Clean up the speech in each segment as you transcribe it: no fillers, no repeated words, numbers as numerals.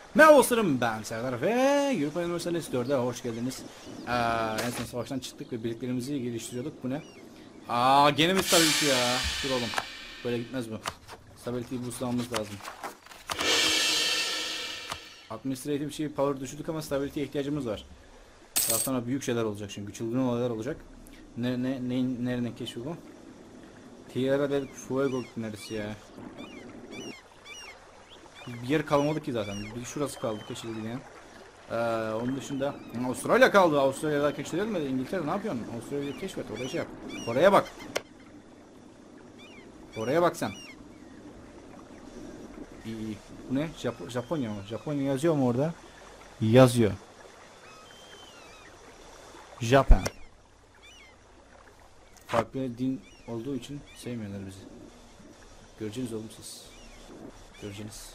Merhaba dostlarım, ben Serdar ve Europa Universalis 4'e hoş geldiniz. En son savaştan çıktık ve birliklerimizi geliştiriyorduk. Bu ne? Gene mi stability ya? Dur oğlum. Böyle gitmez bu. Stability'yi boostlamamız lazım. Administrative şey power düşürdük ama stability'ye ihtiyacımız var. Daha sonra büyük şeyler olacak çünkü çılgın olaylar olacak. Nereden keşfi bu? Tierra del Fuego neresi ya? Bir yer kalmadı ki zaten. Bir şurası kaldı keşfedilmeyen. Onun dışında Avustralya kaldı. Avustralya'da keşfedilmedi. İngiltere ne yapıyorsun? Avustralya'yı keşfet. Oraya şey yap. Oraya bak. Oraya bak sen. İyi. Bu ne? Japonya mı? Japonya yazıyor mu orada? Yazıyor. Japan. Farklı din olduğu için sevmiyorlar bizi. Göreceğiniz oğlum siz. Göreceğiniz.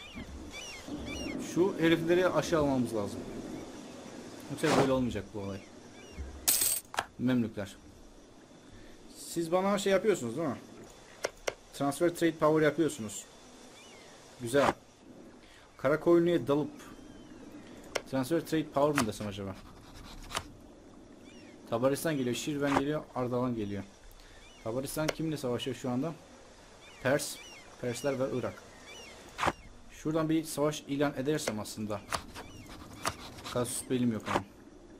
Şu herifleri aşağı almamız lazım. Yoksa böyle olmayacak bu olay. Memlükler. Siz bana şey yapıyorsunuz değil mi? Transfer trade power yapıyorsunuz. Güzel. Karakoyunlu'ya dalıp transfer trade power mı desem acaba? Tabaristan geliyor, Şirvan geliyor, Ardalan geliyor. Tabaristan kimle savaşıyor şu anda? Persler ve Irak. Şuradan bir savaş ilan edersem aslında. Kasus belim yok ama.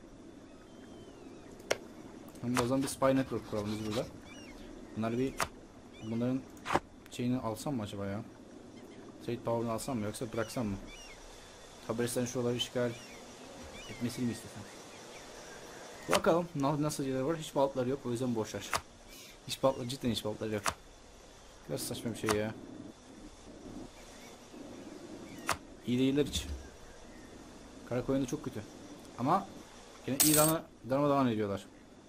O zaman bir spy network kuralım biz burada. Bunların şeyini alsam mı acaba ya? Trade power'ını alsam mı yoksa bıraksam mı? Tabaristan şuraları işgal etmesini mi istesem? Bakalım nasıl şeyler var. Hiç balıkları yok, o yüzden boşver. Cidden hiç balıkları yok. Biraz saçma bir şey ya. İyi değiller hiç. Karakoyun'da çok kötü. Ama yine İran'ı darmadağın ediyorlar.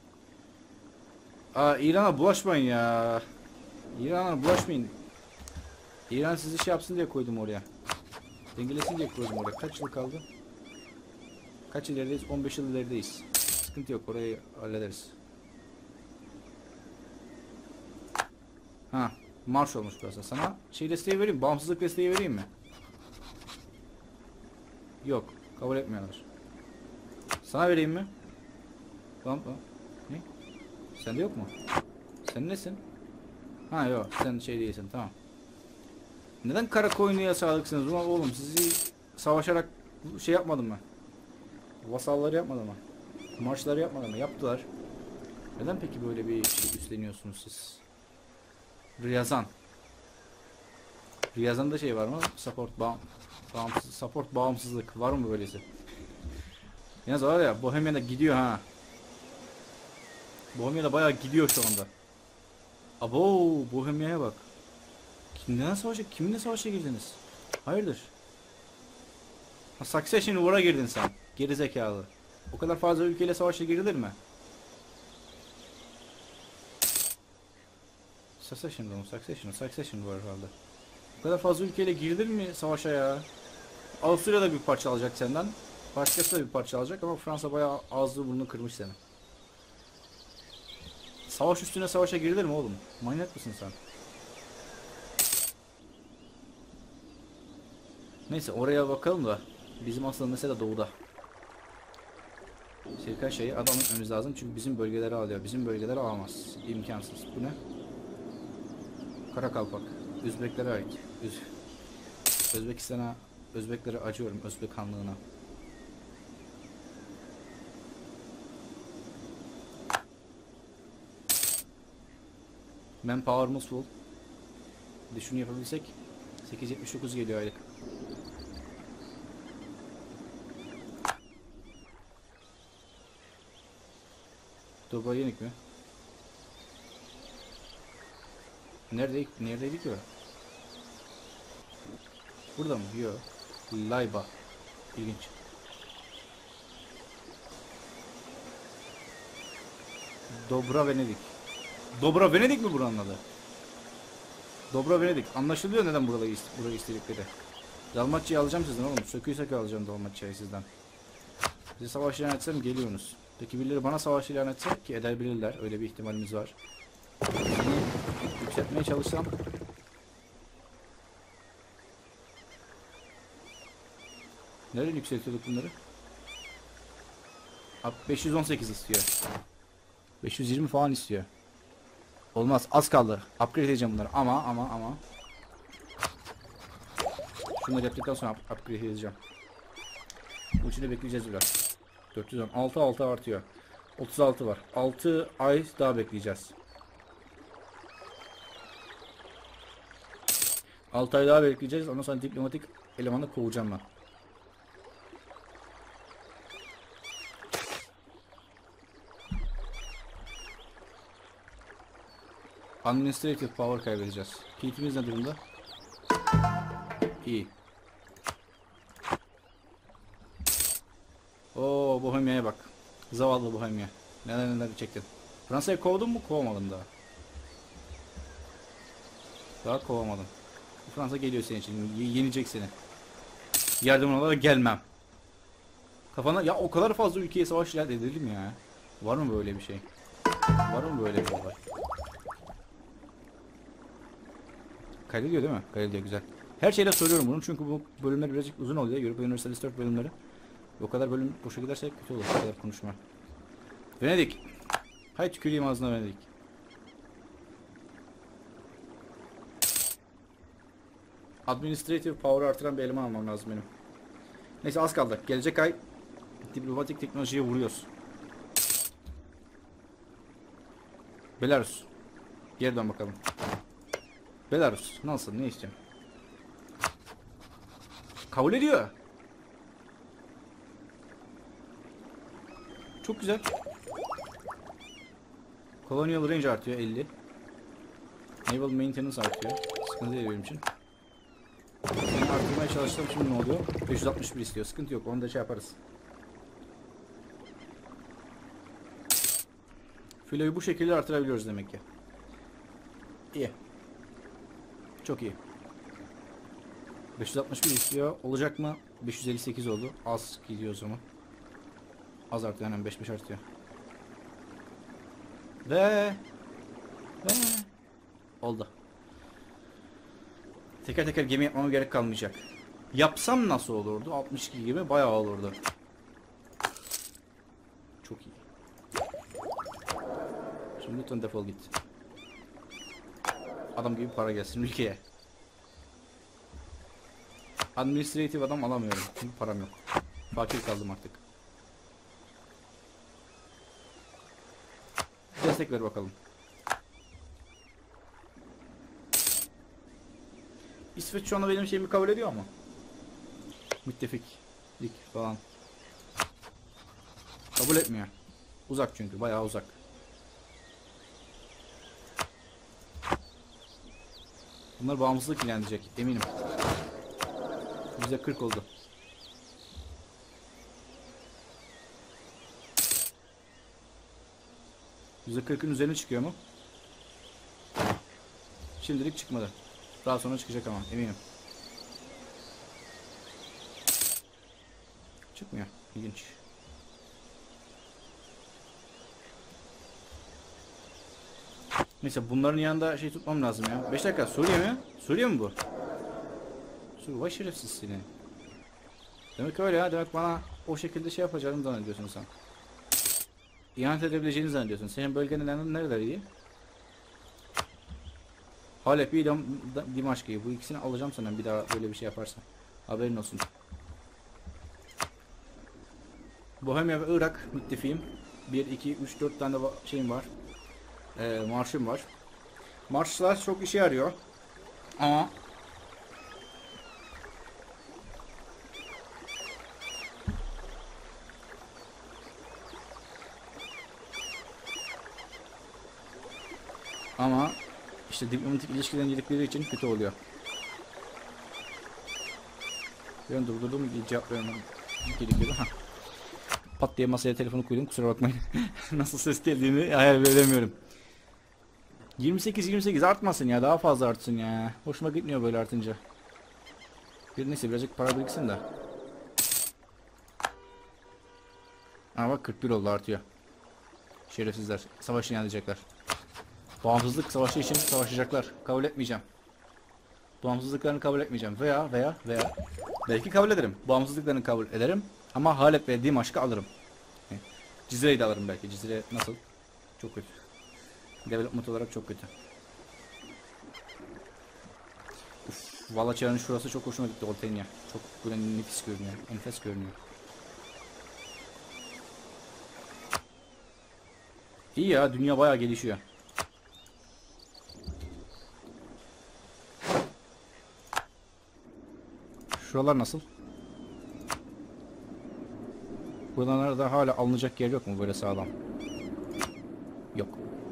İran'a bulaşmayın ya. İran'a bulaşmayın. İran sizi şey yapsın diye koydum oraya. Dengelesin diye koydum oraya. Kaç yıl kaldı? Kaç yıl ilerideyiz? 15 yıl ilerideyiz. Sıkıntı yok, orayı hallederiz. Marş olmuş burası. Sana şey desteği vereyim, bağımsızlık desteği vereyim mi? Yok, kabul etmiyorlar. Sana vereyim mi? Tamam. Ne? Sende yok mu? Sen nesin? Yok, sen şey değilsin, tamam. Neden Karakoyunlu'ya sadıksınız? Ulan oğlum, sizi savaşarak şey yapmadım mı? Vasalları yapmadım mı? Marşları yapmadım mı? Yaptılar. Neden peki böyle bir şey üstleniyorsunuz siz? Riyazan. Riyazan'da şey var mı? Support bağımsızlık var mı böylesi? Yalnız var ya, Bohemia'da gidiyor ha. Bohemia'da bayağı gidiyor şu anda. Abo, Bohemia'ya bak. Kiminle savaşa girdiniz? Hayırdır? Succession War'a girdin sen. Geri zekalı. O kadar fazla ülkeyle savaşa girilir mi? Succession var herhalde. O kadar fazla ülkeyle girilir mi savaşa ya? Avusturya da bir parça alacak senden. Başkası da bir parça alacak ama Fransa bayağı ağzını burnunu kırmış seni. Savaş üstüne savaşa girilir mi oğlum? Manyak mısın sen? Neyse, oraya bakalım da bizim aslında mesela doğuda. Şirket şeyi adam etmemiz lazım çünkü bizim bölgeleri alıyor. Bizim bölgeleri alamaz. İmkansız. Bu ne? Karakalpak. Özbeklere ait. Özbekistan'a, Özbeklere acıyorum. Özbek Hanlığı'na. Manpower'ımız full. Bir de şunu yapabilsek 879 geliyor aylık. Dobra yenik mi? Neredeydik ki o? Burada mı? Yok. Layba. İlginç. Dobra Venedik. Dobra Venedik mi buranın adı? Dobra Venedik. Anlaşılıyor neden burayı istedikleri. Dalmatçayı alacağım sizden oğlum. Söküyü sökü alacağım Dalmatçayı sizden. Size savaş ilan etsem geliyorsunuz. Peki birileri bana savaş ilan etse ki edebilirler. Öyle bir ihtimalimiz var. Seni yükseltmeye çalışsam. Nereye yükseltiyorduk bunları? 518 istiyor. 520 falan istiyor. Olmaz, az kaldı. Upgrade edeceğim bunları ama. Şunları yaptıktan sonra upgrade edeceğim. Bu içinde bekleyeceğiz biraz. 416 6 artıyor. 36 var. 6 ay daha bekleyeceğiz. 6 ay daha bekleyeceğiz. Ondan sonra diplomatik elemanı kovacağım ben. Administrative power kaybedeceğiz. Peat'imiz ne durumda? İyi. Oo, Bohemia'ya bak. Zavallı Bohemia. Neler çektin. Fransa'ya kovdun mu? Kovamadım daha. Daha kovamadım. Fransa geliyor senin için. Yenecek seni. Yardımına olarak gelmem. Kafana ya o kadar fazla ülkeye savaş ilan edelim ya. Var mı böyle bir şey? Var mı böyle bir olay? Kaydediyor değil mi? Kaydediyor, güzel. Her şeyle soruyorum bunu çünkü bu bölümler birazcık uzun oluyor. Europa Universalis 4 bölümleri. O kadar bölüm boşa giderse kötü olur. O kadar konuşma. Venedik. Hay tüküreyim ağzına Venedik. Administrative power artıran bir eleman almam lazım benim. Neyse az kaldı. Gelecek ay diplomatik teknolojiye vuruyoruz. Belarus. Geri dön bakalım. Belarus. Nasıl? Ne istiyorsun? Kabul ediyor. Çok güzel. Colonial range artıyor 50. Naval maintenance artıyor. Sıkıntı değil benim için. Seni arttırmaya çalıştığım şimdi ne oluyor? 561 istiyor. Sıkıntı yok. Onu da şey yaparız. Filoyu bu şekilde artırabiliyoruz demek ki. İyi. Çok iyi. 561 istiyor. Olacak mı? 558 oldu. Az gidiyor o zaman. Az artıyor. Hemen 5 artıyor. Ve oldu. Teker teker gemi yapmama gerek kalmayacak. Yapsam nasıl olurdu? 62 gemi bayağı olurdu. Çok iyi. Şimdi lütfen defol git. Adam gibi para gelsin ülkeye. Administrative adam alamıyorum. Çünkü param yok. Fakir kaldım artık. Destek ver bakalım. İsveç şu anda benim şeyimi kabul ediyor mu? Müttefiklik falan. Kabul etmiyor. Uzak çünkü. Bayağı uzak. Bunlar bağımsızlık ilan edecek. Eminim. %40 oldu. %40'ın üzerine çıkıyor mu? Şimdilik çıkmadı. Daha sonra çıkacak ama eminim. Çıkmıyor. İlginç. Neyse bunların yanında şey tutmam lazım ya. 5 dakika. Suriye mi? Suriye mi bu? Suriye. Vay şerefsiz seni. Demek öyle ya. Demek bana o şekilde şey yapacağını zannediyorsun sen. İhanet edebileceğini zannediyorsun. Senin bölgenin nereleri? Halep'i, Dimaşkı'yı. Bu ikisini alacağım senden bir daha böyle bir şey yaparsan. Haberin olsun. Bohemia ve Irak müttefiğim. 1, 2, 3, 4 tane şeyim var. Marşım var. Marşlar çok işe yarıyor. Ama işte diplomatik ilişkilerin yedikleri için kötü oluyor. Ben durdurdum cevap vermem gerekiyordu. Pat diye masaya telefonu koydum, kusura bakmayın. Nasıl ses geldiğini hayal edemiyorum. 28 artmasın ya, daha fazla artsın ya. Hoşuma gitmiyor böyle artınca. Neyse birazcık para biriksin de. Ama bak 41 oldu, artıyor. Şerefsizler savaşı ilan edecekler. Bağımsızlık savaşı için savaşacaklar. Kabul etmeyeceğim. Bağımsızlıklarını kabul etmeyeceğim. Veya belki kabul ederim. Bağımsızlıklarını kabul ederim. Ama Halep ve Dimaşk'ı alırım. Cizire'yi de alırım belki. Cizire nasıl? Çok kötü. Development olarak çok kötü. Valaçar'ın şurası çok hoşuma gitti, Oltenya. Çok böyle nefis görünüyor. Enfes görünüyor. İyi ya, dünya bayağı gelişiyor. Şuralar nasıl? Buralarda hala alınacak yer yok mu böyle sağlam? Yok.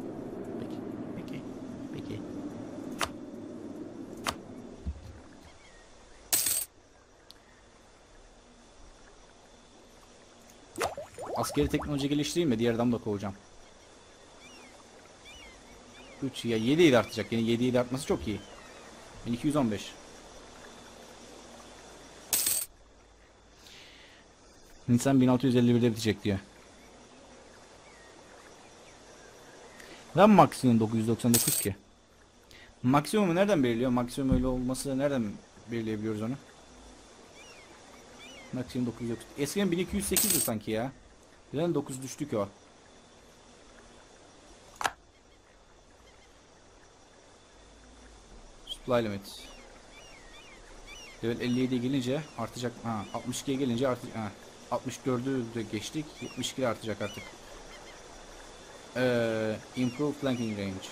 Peki. Askeri teknoloji geliştireyim mi? Diğer adamı da kovacağım. 3 ya 7 artacak. Yani 7 artması çok iyi. 1215. Nisan 1651'de bitecek diyor. Neden maksimum 999 ki? Maksimumu nereden belirliyor? Maksimum öyle olması nereden belirleyebiliyoruz onu? Maksimum 999. Eskiden 1208'di sanki ya. Neden 9 düştü ki o? Supply limit. Level 57'ye gelince artacak. Ha, 62'ye gelince artacak. Ha, 64'ü de geçtik. 72'de artacak artık. Improve flanking range.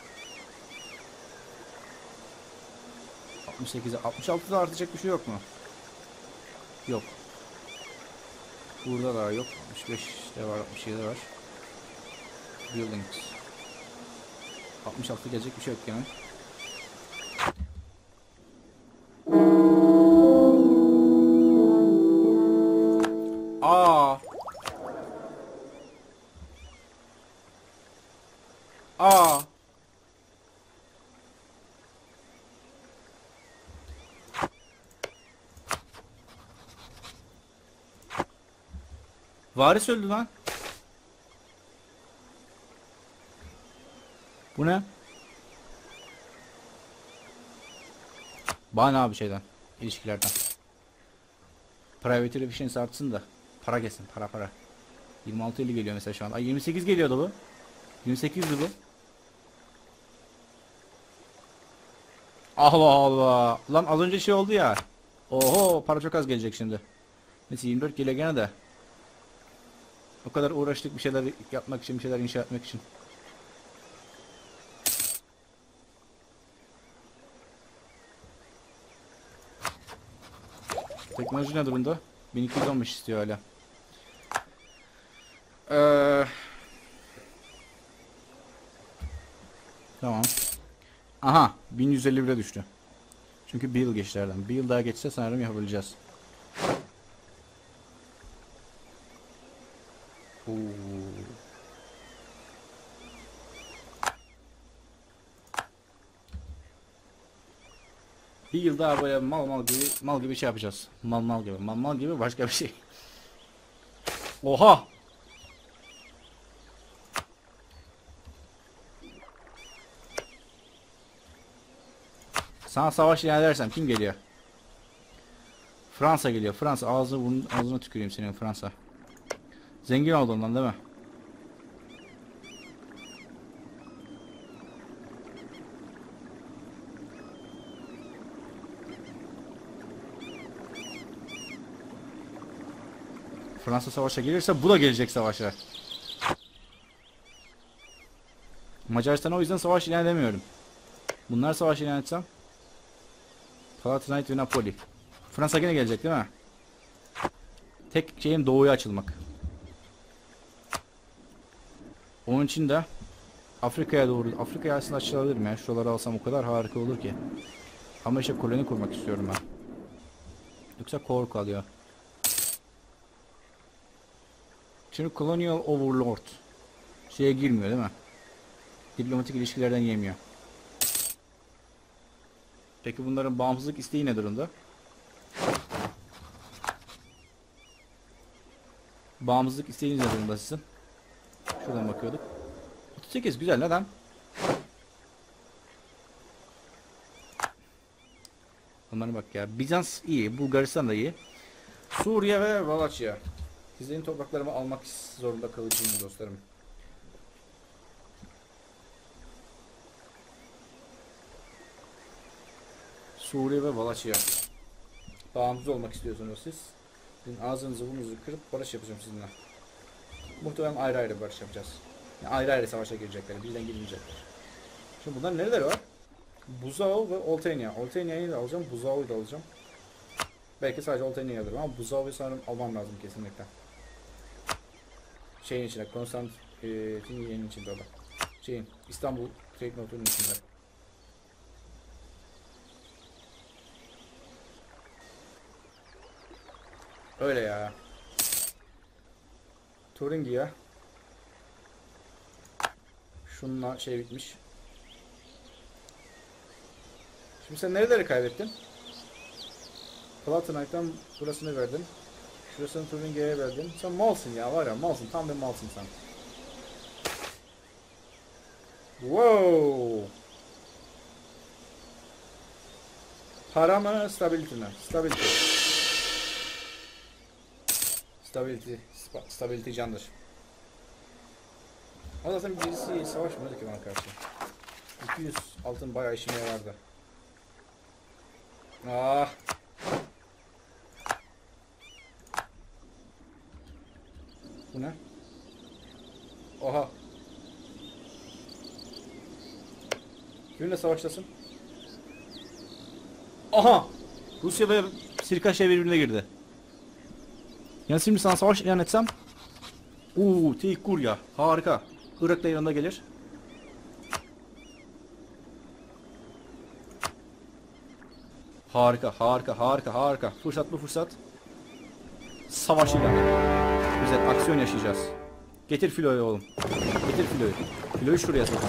68'e 66'da artacak bir şey yok mu? Yok. Burada da yok. 65'de var, 67'de var. Buildings. 66 gelecek bir şey yok yani. Aa. Aa. Varis öldü lan. Bu ne? Bana ne abi şeyden, ilişkilerden. Private efficiency artsın da para gelsin, para. 26.50 geliyor mesela şu an. Ay 28 geliyordu bu. 28'di bu. Allah Allah. Lan az önce şey oldu ya. Oho, para çok az gelecek şimdi. Neyse 24 geliyor gene de. O kadar uğraştık bir şeyler yapmak için, bir şeyler inşa etmek için. Teknoloji ne durumda? 1215 istiyor hala. Tamam. Aha, 1151'e düştü. Çünkü bir yıl geçti aradan. Bir yıl daha geçse sanırım yapabileceğiz. Oo. Bir yıl daha böyle mal gibi şey yapacağız. Mal gibi başka bir şey. Oha! Sana savaş ilan edersem kim geliyor? Fransa geliyor. Fransa, ağzına tüküreyim senin Fransa. Zengin olduğundan değil mi? Fransa savaşa gelirse bu da gelecek savaşa. Macaristan'a o yüzden savaş ilan edemiyorum. Bunlar savaş ilan etsem. Palatinate ve Napoli. Fransa gene gelecek değil mi? Tek şeyim doğuya açılmak. Onun için de Afrika'ya aslında açılabilirim ya. Şuraları alsam o kadar harika olur ki. Ama işte koloni kurmak istiyorum ben. Yoksa korku kalıyor. Şimdi Colonial Overlord şeye girmiyor değil mi? Diplomatik ilişkilerden yemiyor. Peki bunların bağımsızlık isteği ne durumda? Bağımsızlık isteğiniz ne durumda sizin? Şuradan bakıyorduk. 38 güzel, neden? Onlara bak ya. Bizans iyi. Bulgaristan da iyi. Suriye ve Valaçya. Sizlerin topraklarımı almak zorunda kalacağım dostlarım. Suriye ve Valaçya. Bağımsız olmak istiyorsunuz siz. Sizin ağzınızı burnunuzu kırıp barış yapacağım sizinle. Muhtemelen ayrı ayrı barış yapacağız. Yani ayrı ayrı savaşa girecekler. Birden girmeyecekler. Şimdi bunlar nereleri var? Buzao ve Oltenia. Oltenia'yı da alacağım. Buzao'yu da alacağım. Belki sadece Oltenia'yı alırım ama Buzao'yu sanırım almam lazım kesinlikle. Şeyin içinde. Konstantiniyye'nin içinde o da. Şeyin. İstanbul Trade Note'unun içinde. Öyle ya. Thuringia. Şununla şey bitmiş. Şimdi sen nereleri kaybettin? Palatinay'dan burasını verdin. Şurasını Thuringia'ya verdin. Sen malsın ya, var ya, malsın. Tam bir malsın sen. Wow. Para mı, stability mi? Stability. Stability candır. O zaten birisi savaşmadı ki bana karşı. 200 altın bayağı işime yarardı. Ah. Bu ne? Oha. Kiminle savaştasın? Aha! Rusya ve Sirkaşya birbirine girdi. Yani şimdi sana savaş ilan etsem. Tikurya. Harika. Irak da yanında gelir. Harika, harika, harika, harika. Fırsat bu fırsat. Savaş ilanı. Güzel, aksiyon yaşayacağız. Getir filoyu oğlum. Getir filoyu. Filoyu şuraya sok.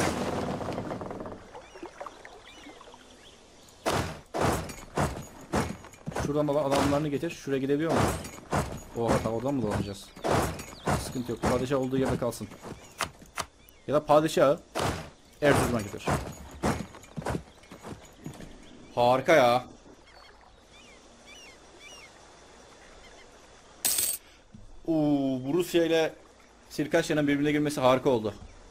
Şuradan adamlarını getir. Şuraya gidebiliyor muyuz? Oha, oradan mı dolanacağız? Sıkıntı yok. Padişah olduğu yerde kalsın. Ya da padişahı Erzurum'a getir. Harika ya. Bu Rusya ile Sirkaşya'nın birbirine girmesi harika oldu.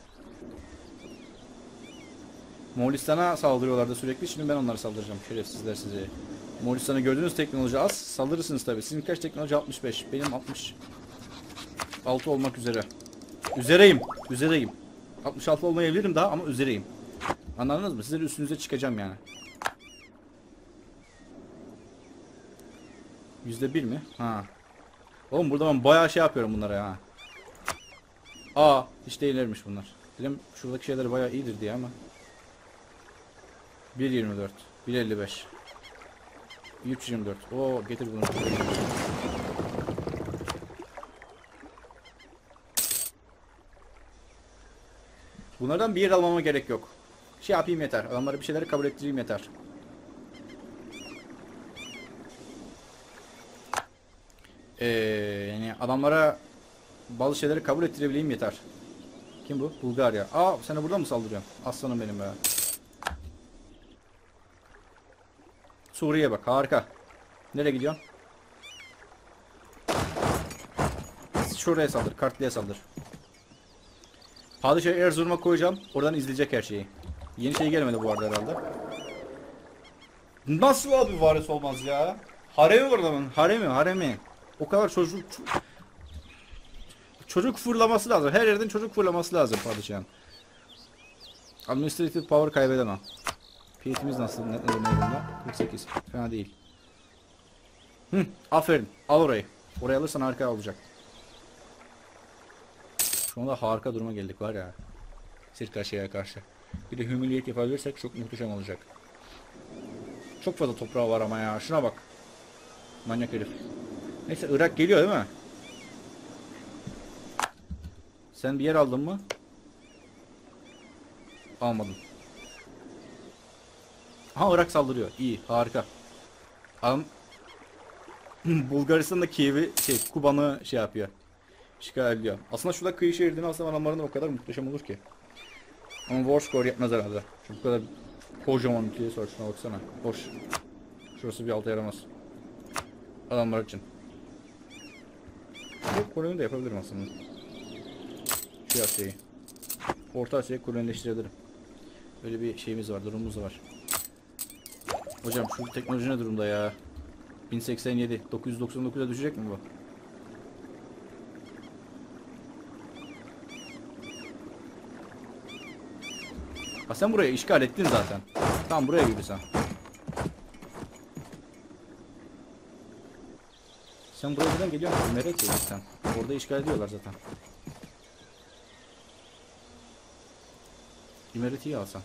Moğolistan'a saldırıyorlardı sürekli. Şimdi ben onlara saldıracağım. Şerefsizler sizi. Moğolistan'a gördüğünüz teknoloji az. Saldırırsınız tabi. Sizin kaç teknoloji? 65. Benim 66 olmak üzere. Üzereyim. 66 olmayabilirim daha ama üzereyim. Anladınız mı? Sizlerin üstünüze çıkacağım yani. %1 mi? Ha. Oğlum burada ben bayağı şey yapıyorum bunlara ya. Hiç değillermiş bunlar. Dedim şuradaki şeyler bayağı iyidir diye ama. 1.24, 1.55, 3.24. Getir bunu. Bunlardan bir yer almama gerek yok. Şey yapayım yeter. Adamlara bir şeyleri kabul ettireyim yeter. Yani adamlara bazı şeyleri kabul ettirebileyim yeter. Kim bu? Bulgarya. Sen de buradan mı saldırıyorsun? Aslanım benim be. Suriye'ye bak. Harika. Nereye gidiyorsun? Şuraya saldır. Kartlı'ya saldır. Padişah'ı Erzurum'a koyacağım. Oradan izleyecek her şeyi. Yeni şey gelmedi bu arada herhalde. Nasıl abi varis olmaz ya? Haremi var adamın. Haremi. O kadar çocuk fırlaması lazım. Her yerden çocuk fırlaması lazım padişahın. Administrative power kaybedemem. Fiyatımız nasıl? Ne durumda? 48. Fena değil. Aferin. Al orayı. Orayı alırsan harika olacak. Şu anda harika duruma geldik var ya. Sirkaşya'ya karşı. Bir de humiliate yapabilirsek çok muhteşem olacak. Çok fazla toprağı var ama ya. Şuna bak. Manyak herif. Neyse Irak geliyor değil mi? Sen bir yer aldın mı? Almadım. Irak saldırıyor. İyi, harika. Bulgaristan'da Kiev'i Kuban'ı yapıyor. Işgal ediyor. Aslında şurada kıyı şehirlerini alsam adamların o kadar muhteşem olur ki. Ama war score yetmez herhalde. Çünkü bu kadar kocaman ülkeye sor, şuna baksana. Hoş. Şurası bir alta yaramaz. Adamlar için. Bu koloni de yapabilirim aslında. Şu Asya'yı. Orta Asya'yı kolonileştirebilirim. Öyle bir şeyimiz var, durumumuz var. Hocam şu teknoloji ne durumda ya? 1087, 999'a düşecek mi bu? Ha sen burayı işgal ettin zaten. Tam buraya yürü sen. Sen buraya neden geliyorsun? Nereye geliyorsun sen? Orada işgal ediyorlar zaten. İmereti'yi alsan.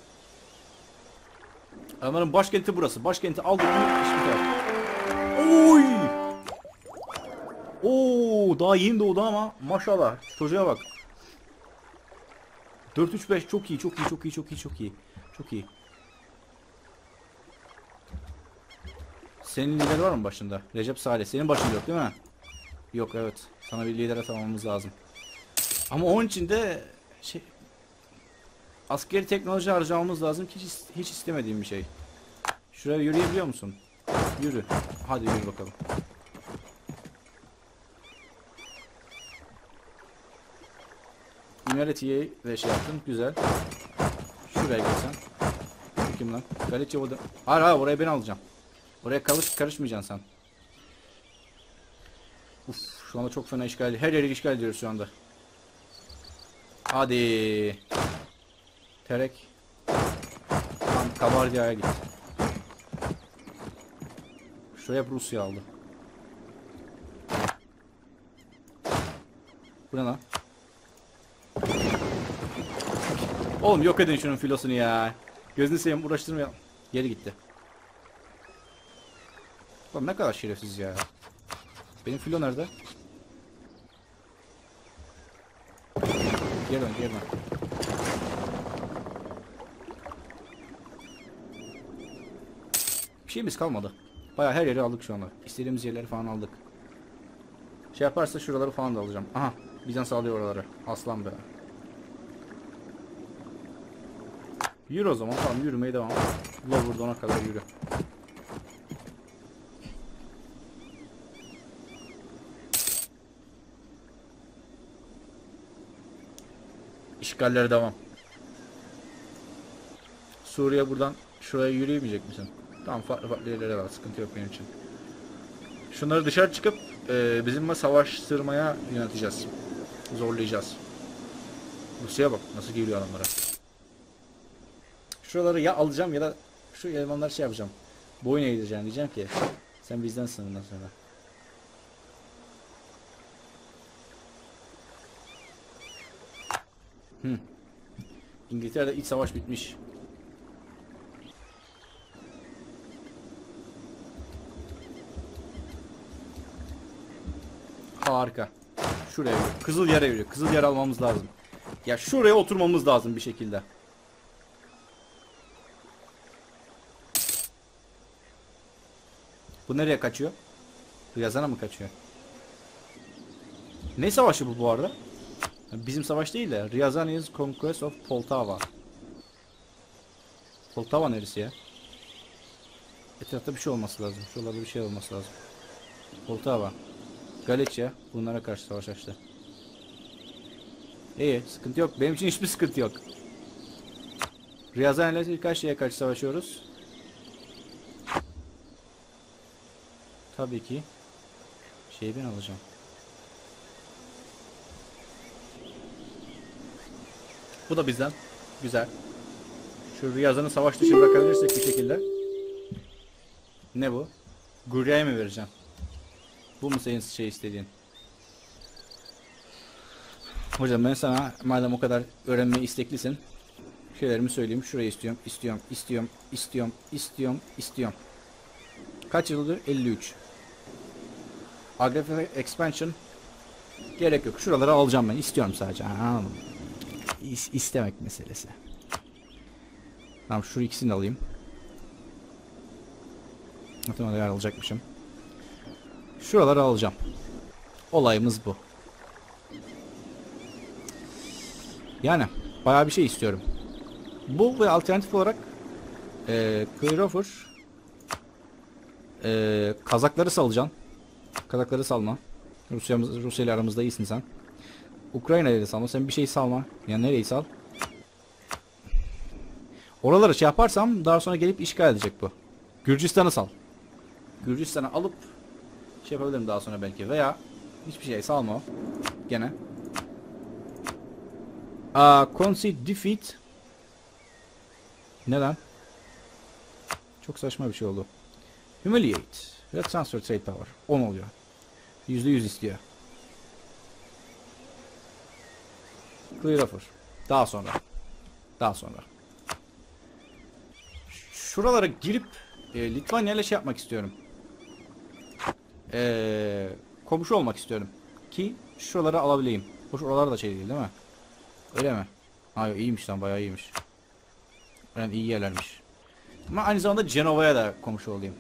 Onların başkenti burası. Başkenti aldık mı iş biter. Oy! Oo, daha yeni doğdu ama maşallah. Çocuğa bak. 4-3-5 çok iyi, çok iyi, çok iyi, çok iyi, çok iyi. Çok iyi. Senin lider var mı başında? Recep Salih. Senin başında yok değil mi? Yok, evet. Sana bir lider atamamız lazım. Ama onun için de şey, askeri teknoloji harcamamız lazım ki hiç istemediğim bir şey. Şuraya yürüyebiliyor musun? Yürü. Hadi yürü bakalım. İmereti'yi de şey yaptın. Güzel. Şuraya gelsen. Bu kim lan? Galicia o da. Hayır hayır, oraya ben alacağım. Oraya karışmayacaksın sen. Uf, şu anda çok fena işgal. Her yeri işgal ediyoruz şu anda. Hadi. Terek. Tam Kabardia'ya git. Şuraya Rusya aldı. Bu ne lan? Oğlum yok edin şunun filosunu ya. Gözünü seveyim, uğraştırmayalım. Geri gitti. Oğlum ne kadar şerefsiz ya. Benim filo nerede? Geri dön, geri dön. Bir şeyimiz kalmadı. Bayağı her yeri aldık şu anda. İstediğimiz yerleri falan aldık. Şey yaparsa şuraları falan da alacağım. Aha, Bizans alıyor oraları. Aslan be. Yürü o zaman, tamam, yürümeye devam. Lover'da kadar yürü. İşgallere devam. Suriye buradan şuraya yürüyemeyecek misin? Tamam, farklı yerlere var, sıkıntı yok benim için. Şunları dışarı çıkıp bizimle savaştırmaya yöneteceğiz. Zorlayacağız. Rusya'ya bak nasıl geliyor adamlara. Şuraları ya alacağım ya da şu elemanları şey yapacağım. Boyun eğdireceğim, diyeceğim ki sen bizdensin bundan sonra. İngiltere'de iç savaş bitmiş. Harika. Şuraya yürü. Kızıl yere yürü. Kızıl yer almamız lazım. Ya şuraya oturmamız lazım bir şekilde. Bu nereye kaçıyor? Ryazan'a mı kaçıyor? Ne savaşı bu arada? Bizim savaş değil de Ryazan is conquest of Poltava. Poltava neresi ya? Etrafta bir şey olması lazım. Şuralarda bir şey olması lazım. Poltava. Galicia bunlara karşı savaş açtı. İyi, sıkıntı yok. Benim için hiçbir sıkıntı yok. Ryazan ile birkaç şeye karşı savaşıyoruz. Tabii ki şeyi ben alacağım. Bu da bizden. Güzel. Şu Ryazan'ı savaş dışı bırakabilirsek bir şekilde. Ne bu? Gurya'ya mı vereceğim? Bu mu senin şey istediğin? Hocam ben sana madem o kadar öğrenmeye isteklisin, şeylerimi söyleyeyim. Şurayı istiyorum, istiyorum, istiyorum, istiyorum, istiyorum, istiyorum. Kaç yıldır? 53. Aggressive expansion gerek yok. Şuraları alacağım ben. İstiyorum sadece. İstemek meselesi. Tamam, şu ikisini de alayım. Muhtemelen alacakmışım. Şuraları alacağım. Olayımız bu. Yani bayağı bir şey istiyorum. Bu ve alternatif olarak Clearover Kazakları salacaksın. Kazakları salma. Rusya ile aramızda iyisin sen. Ukrayna'yı da salma. Sen bir şey salma. Yani nereyi sal? Oraları şey yaparsam daha sonra gelip işgal edecek bu. Gürcistan'ı sal. Gürcistan'ı alıp şey yapabilirim daha sonra belki. Veya hiçbir şey salma. Gene. Concede defeat. Neden? Çok saçma bir şey oldu. Humiliate. Ve transfer trade power. 10 oluyor. %100 istiyor. Clear offer. Daha sonra. Daha sonra. Şuralara girip Litvanya ile şey yapmak istiyorum. Komşu olmak istiyorum. Ki şuraları alabileyim. Hoş oralar da şey değil mi? Öyle mi? Hayır iyiymiş lan bayağı iyiymiş. Yani iyi yerlermiş. Ama aynı zamanda Cenova'ya da komşu olayım.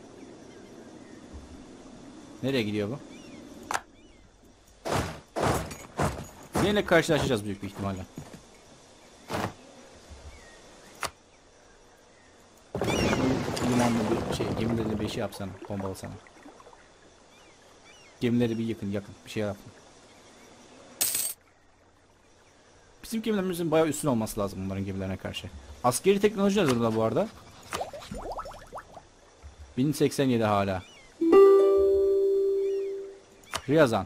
Nereye gidiyor bu? Yine karşılaşacağız büyük bir ihtimalle. Limanlı bir şey, gemileri bir şey yapsana, bombalasana. Gemileri bir yakın bir şey yapın. Bizim gemilerimizin bayağı üstün olması lazım bunların gemilerine karşı. Askeri teknoloji hazırda bu arada. 1087 hala. Ryazan.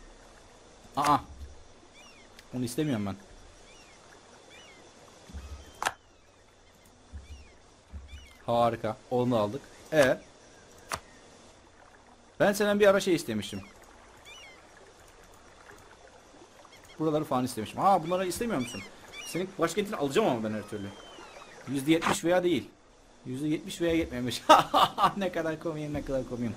Onu istemiyorum ben. Harika. Onu aldık. Ben senden bir ara şey istemiştim. Buraları falan istemiştim. Bunları istemiyor musun? Senin başkentini alacağım ama ben her türlü. %70 veya değil. %70 veya yetmemiş. Ne kadar komiyim, ne kadar komiyim.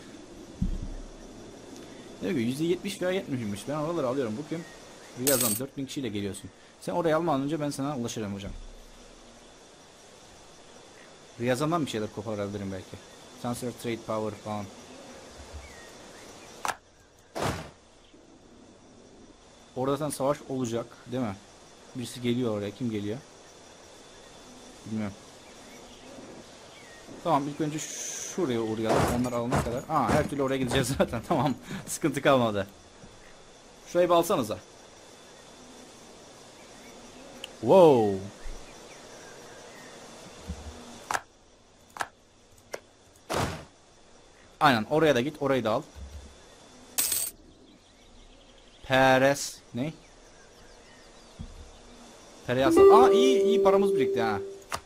Ne diyor? %70 veya yetmişmiş. Ben oraları alıyorum. Bu kim? Birazdan 4000 kişiyle geliyorsun. Sen oraya almadan önce ben sana ulaşırım hocam. Riyazan'dan bir şeyler koparabilirim belki. Transfer trade power falan. Orada zaten savaş olacak, değil mi? Birisi geliyor oraya. Kim geliyor? Bilmiyorum. Tamam ilk önce şuraya uğrayalım. Onlar alana kadar. Her türlü oraya gideceğiz zaten. Tamam. Sıkıntı kalmadı. Şurayı bir alsanıza. Wow. Aynen oraya da git. Orayı da al. Peres. Ne? Peres. İyi paramız birikti ha.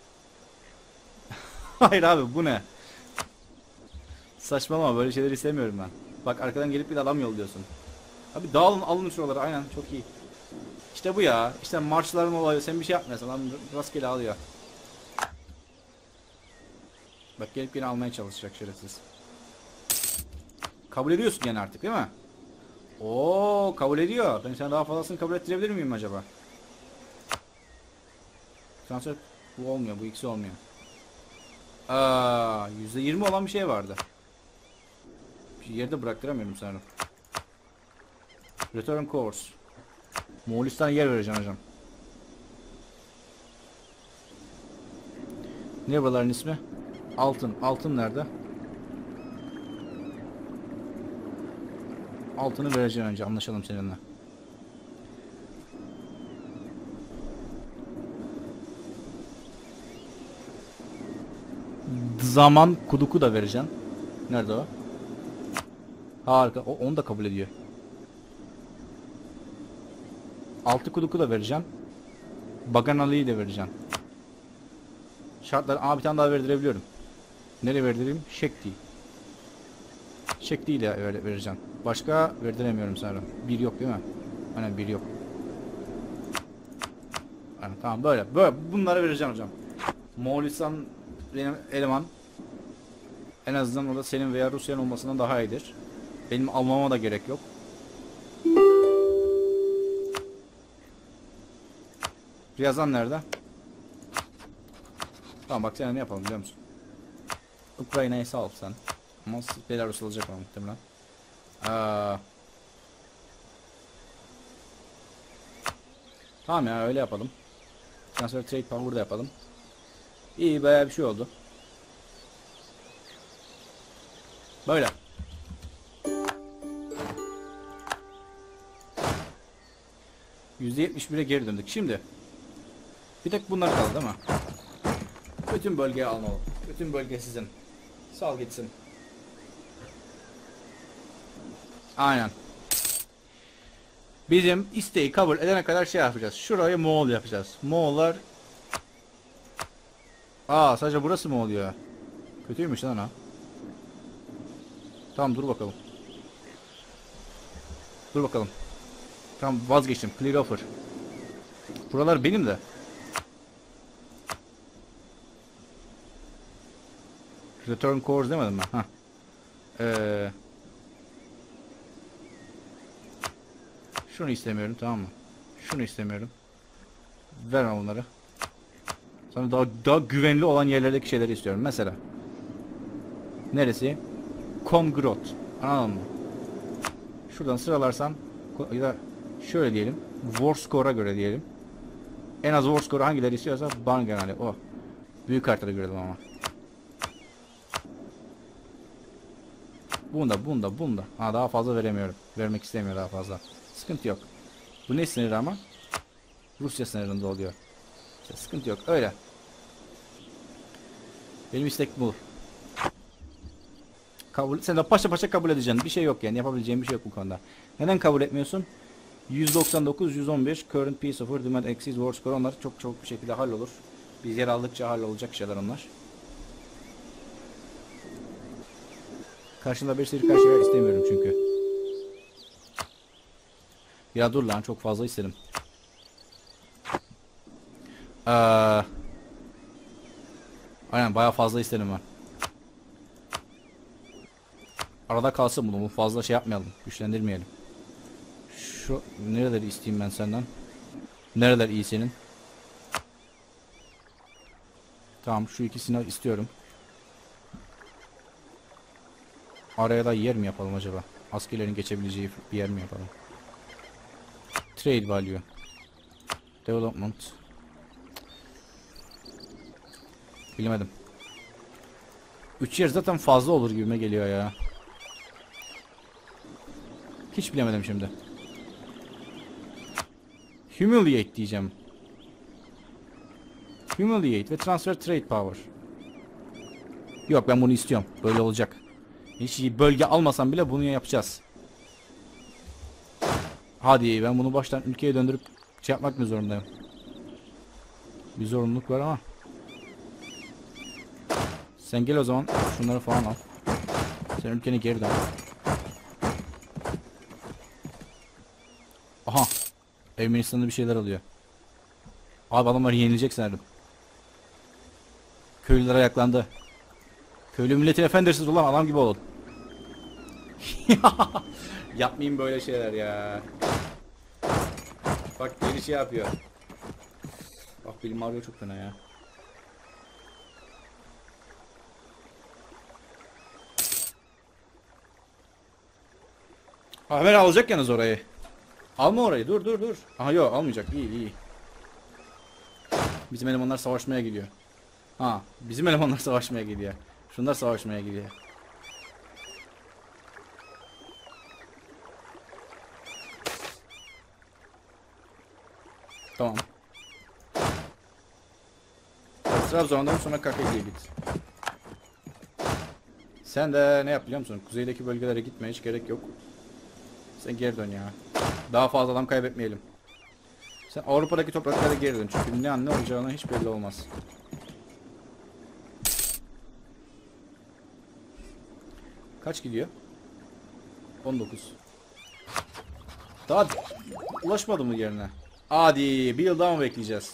Hayır abi bu ne? Saçmalama böyle şeyler istemiyorum ben. Bak arkadan gelip bir de adam yolluyorsun. Abi dağılın alın şuraları aynen çok iyi. İşte bu ya. İşte marşların olayı sen bir şey yapmıyorsun adam rastgele alıyor. Bak gelip yine almaya çalışacak şerefsiz. Kabul ediyorsun yani artık değil mi? Oo kabul ediyor. Ben sana daha fazlasını kabul ettirebilir miyim acaba? Transfer bu olmuyor bu ikisi olmuyor. %20 olan bir şey vardı. Bir yerde bıraktıramıyorum sanırım. Return course. Moğolistan'a yer vereceğim hocam. Ne buraların ismi? Altın. Altın nerede? Altını vereceğim önce anlaşalım seninle. Zaman kuduku da vereceğim. Nerede o? Harika. Onu da kabul ediyor. Altı kuduku da vereceğim. Baganali'yi de vereceğim. Şartlar bir tane daha verdirebiliyorum. Nereye verdireyim? Şekti. Şekti ile vereceğim. Başka verdiremiyorum sanırım. Bir yok değil mi? Aynen bir yok. Yani, tamam böyle bunları vereceğim hocam. Moğolistan benim eleman. En azından orada senin veya Rusya'nın olmasından daha iyidir. Benim almama da gerek yok. Riyazan nerede? Tamam bak sen ne yapalım biliyor musun? Ukrayna'yı sağ ol sen. Ama Belarus alacak ama muhtemelen. Tamam ya öyle yapalım. Transfer trade power burada yapalım. İyi bayağı bir şey oldu. Böyle. %71'e geri döndük. Şimdi bir tek bunlar kaldı değil mi? Bütün bölgeyi almalı. Bütün bölge sizin. Sal gitsin. Aynen. Bizim isteği kabul edene kadar şey yapacağız. Şurayı Moğol yapacağız. Moğollar... Aa, sadece burası mı oluyor? Kötüymüş lan ha. Tamam, dur bakalım. Dur bakalım. Tamam, vazgeçtim. Clear offer. Buralar benim de. Return cores demedim ben. Şunu istemiyorum, tamam mı? Şunu istemiyorum. Ver onları. Sonra daha güvenli olan yerlerdeki şeyleri istiyorum. Mesela. Neresi? Komgrot. Anladın mı? Şuradan sıralarsan ya da şöyle diyelim. War score'a göre diyelim. En az war score'u hangileri istiyorsa Bangen hani o. Büyük haritada görelim ama. Bunda. Ha, daha fazla veremiyorum. Vermek istemiyor daha fazla. Sıkıntı yok. Bu ne sınırı ama? Rusya sınırında oluyor. İşte sıkıntı yok. Öyle. Benim istek bu. Kabul, sen de paşa paşa kabul edeceksin. Bir şey yok yani. Yapabileceğin bir şey yok bu konuda. Neden kabul etmiyorsun? 199, 111 current peace offer, demand exceeds war score. Onlar çok bir şekilde hallolur. Biz yer aldıkça hallolacak şeyler onlar. Karşında bir sürü karşıya istemiyorum çünkü. Ya dur lan, çok fazla istedim. Aynen, bayağı fazla istedim ben. Arada kalsın bunu fazla şey yapmayalım. Güçlendirmeyelim. Şu nereleri isteyeyim ben senden? Nereler iyi senin? Tamam, şu ikisini istiyorum. Araya da yer mi yapalım acaba? Askerlerin geçebileceği bir yer mi yapalım? Trade value. Development. Bilemedim. 3 yer zaten fazla olur gibime geliyor ya. Hiç bilemedim şimdi. Humiliate diyeceğim. Humiliate ve transfer trade power. Yok, ben bunu istiyorum. Böyle olacak. Hiç bölge almasam bile bunu yapacağız. Hadi, ben bunu baştan ülkeye döndürüp şey yapmak mı zorundayım? Bir zorunluluk var ama. Sen gel o zaman, şunları falan al. Sen ülkene geri dön. Aha. Ermenistan'da bir şeyler alıyor. Abi adamlar yenilecek sanırım. Köylüler ayaklandı. Köylü milletin efendisiz ulan, adam gibi olun. Yapmayayım böyle şeyler ya. Bak geri şey yapıyor. Bak benim ağrıyor çok fena ya. Ha, hemen alacak yalnız orayı. Alma orayı, dur. Aha yok, almayacak, iyi. Bizim elemanlar savaşmaya gidiyor. Ha, bizim elemanlar savaşmaya gidiyor. Şunlar savaşmaya gidiyor. Tamam. Trabzon'dan sonra KKK'ye git. Sen de ne yap biliyor musun? Kuzeydeki bölgelere gitmeye hiç gerek yok. Sen geri dön ya. Daha fazla adam kaybetmeyelim. Sen Avrupa'daki topraklara geri dön. Çünkü ne olacağını hiç belli olmaz. Kaç gidiyor? 19. Daha ulaşmadı mı yerine? Hadi bir yıl daha mı bekleyeceğiz?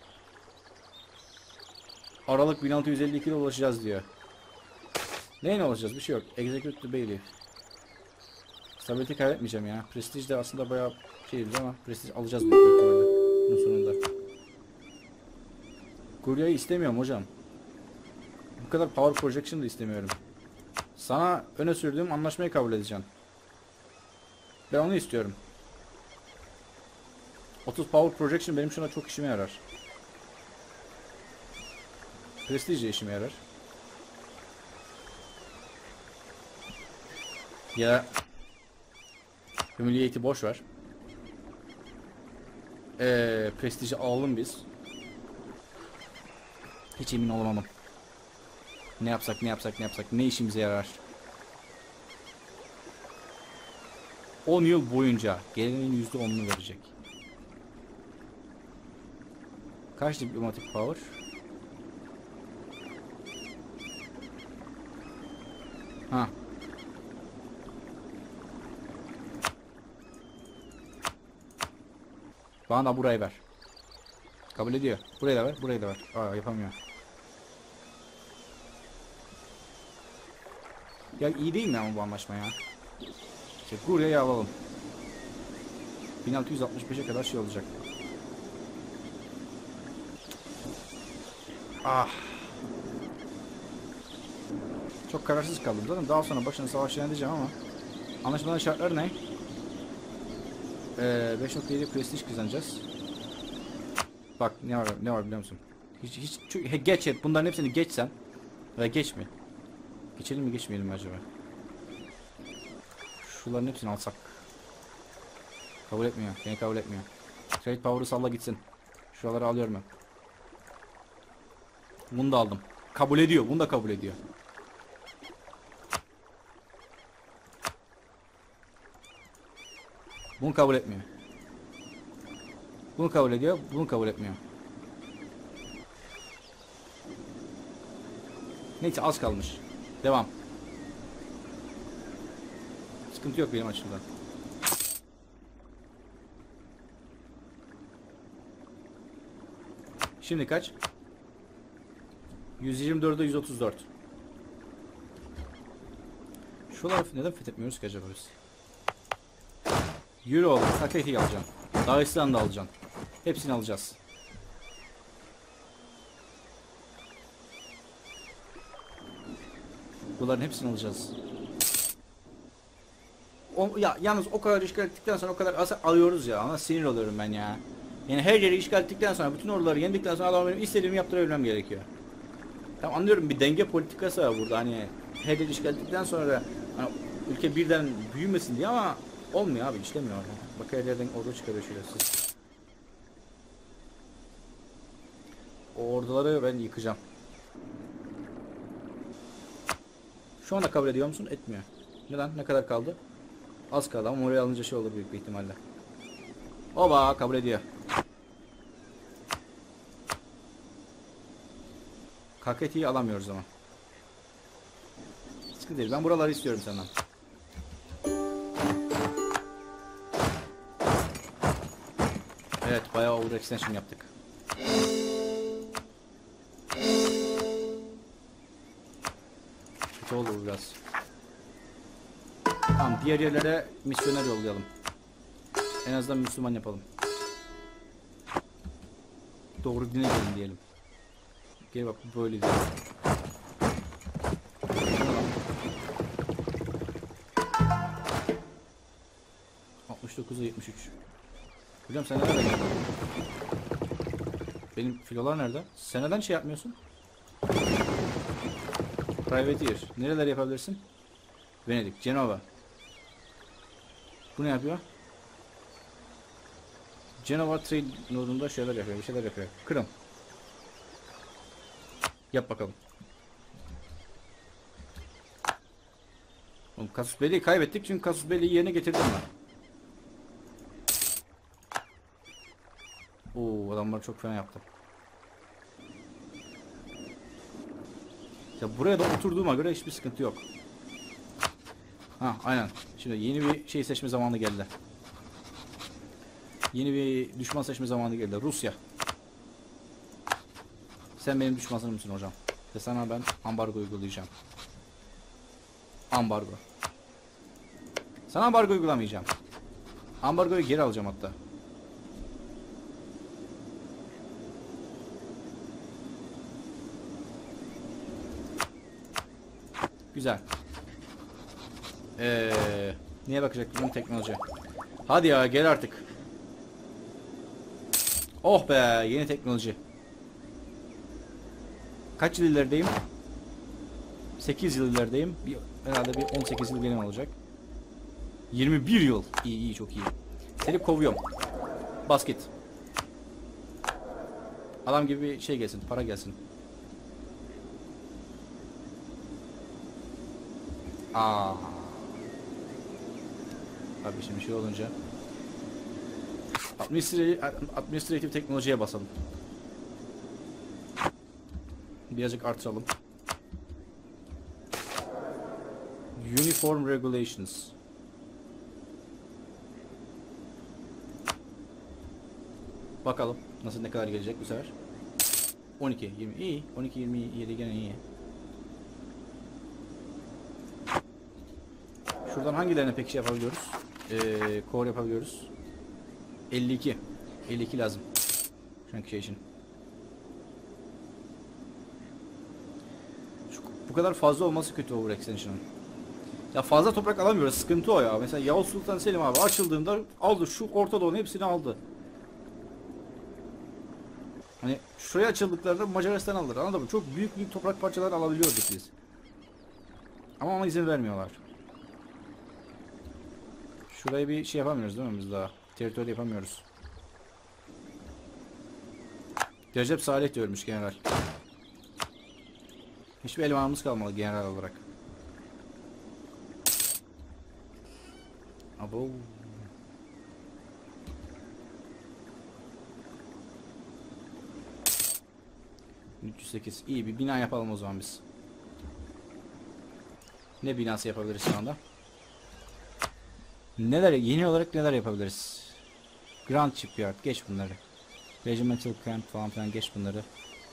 Aralık 1652'de ulaşacağız diyor. Neyine ulaşacağız? Bir şey yok. Execute the Bailey. Stability kaybetmeyeceğim ya. Prestige de aslında bayağı şeydi ama Prestige alacağız büyük ihtimalle bunun sonunda. Gurya'yı istemiyorum hocam. Bu kadar power projection da istemiyorum. Sana öne sürdüğüm anlaşmayı kabul edeceğim. Ben onu istiyorum. 30 power projection benim şuna çok işime yarar. Prestige işime yarar. Ya Humiliate'i boş ver. Prestiji alalım biz. Hiç emin olamadım. Ne yapsak, ne yapsak, ne yapsak, ne işimize yarar? 10 yıl boyunca gelenin %10'unu verecek. Kaç diplomatik power? Ha. Bana da burayı ver. Kabul ediyor. Burayı da ver, burayı da ver. Aa, yapamıyor. Ya iyi değil mi ama bu anlaşma ya? İşte buraya alalım. 1665'e kadar şey olacak. Ah. Çok kararsız kaldım. Zaten daha sonra başına savaş edeceğim ama anlaşmanın şartları ne? 5.7 prestij kazanacağız. Bak ne var biliyor musun? Geç et. Bunların hepsini geçsen ve geç mi? Geçelim mi geçmeyelim mi acaba? Şuların hepsini alsak. Kabul etmiyor. Beni kabul etmiyor. Trade power'ı salla gitsin. Şuraları alıyorum ben. Bunu da aldım. Kabul ediyor. Bunu da kabul ediyor. Bunu kabul etmiyor. Bunu kabul ediyor. Bunu kabul etmiyor. Neyse az kalmış. Devam. Sıkıntı yok benim açımdan. Şimdi kaç? 124'e 134. Şuraları neden fethetmiyoruz ki acaba biz? Yürü oğlum. Kaketi'yi alacağım. Dağıstan'ı da alacağım. Hepsini alacağız. Bunların hepsini alacağız. Ya yalnız o kadar işgal ettikten sonra o kadar asar alıyoruz ya. Ama sinir oluyorum ben ya. Yani her yeri işgal ettikten sonra bütün orduları yendikten sonra adam benim istediğimi yaptırabilmem gerekiyor. Tamam anlıyorum bir denge politikası var burada hani her yeri işgal ettikten sonra hani ülke birden büyümesin diye ama olmuyor abi işlemiyor orada. Bak her yerden ordu çıkarıyor şerefsiz. O orduları ben yıkacağım. Şu anda kabul ediyor musun? Etmiyor. Neden? Ne kadar kaldı? Az kaldı ama oraya alınca şey olur büyük bir ihtimalle. Oba kabul ediyor. Kaketi'yi alamıyoruz ama. Sıkıntı değil. Ben buraları istiyorum senden. Evet bayağı overextension yaptık. Kötü olur biraz. Tamam diğer yerlere misyoner yollayalım. En azından Müslüman yapalım. Doğru dine gelin diyelim. Gel bak böyle diyelim. 69'a 73. Biliyorum sen nereden geldin? Benim filolar nerede? Sen neden şey yapmıyorsun? Privateer. Nereler yapabilirsin? Venedik, Cenova. Bu ne yapıyor? Cenova Trade nodunda şeyler yapıyor, bir şeyler yapıyor. Kırım. Yap bakalım. Oğlum Casus Belli'yi kaybettik çünkü Casus Belli'yi yerine getirdim ben. Oo adamlar çok fena yaptı. Ya buraya da oturduğuma göre hiçbir sıkıntı yok. Ha aynen. Şimdi yeni bir şey seçme zamanı geldi. Yeni bir düşman seçme zamanı geldi. Rusya. Sen benim düşmanım mısın hocam? Ve sana ben ambargo uygulayacağım. Ambargo. Sana ambargo uygulamayacağım. Ambargoyu geri alacağım hatta. Güzel. Neye bakacak bizim teknoloji? Hadi ya gel artık. Oh be yeni teknoloji. Kaç yıl ilerideyim? 8 yıl ilerideyim. Herhalde bir 18 yıl benim olacak. 21 yıl. İyi iyi, çok iyi. Seni kovuyorum. Basket. Adam gibi bir şey gelsin, para gelsin. Aa. Abi şimdi şey olunca administratif teknolojiye basalım. Birazcık artıralım. Uniform regulations. Bakalım nasıl, ne kadar gelecek bu sefer. 12, 20 iyi. 12, 27 gene iyi. Şuradan hangilerine peki şey yapabiliyoruz? Core yapabiliyoruz. 52. 52 lazım. Şu anki şey için. Bu kadar fazla olması kötü over extension'ın. Ya fazla toprak alamıyoruz. Sıkıntı o ya. Mesela Yavuz Sultan Selim abi açıldığında aldı. Şu Orta Doğu'nun hepsini aldı. Hani şuraya açıldıklarında Macaristan alır. Anladın mı? Çok büyük büyük toprak parçaları alabiliyorduk biz. Ama izin vermiyorlar. Şurayı bir şey yapamıyoruz değil mi biz daha? Teritori yapamıyoruz. Recep Salih diyormuş general. Hiçbir elemanımız kalmadı general olarak. Abo. ...308. İyi bir bina yapalım o zaman biz. Ne binası yapabiliriz şu anda? Neler, yeni olarak neler yapabiliriz? Grand Shipyard, geç bunları. Regimental Camp falan filan, geç bunları.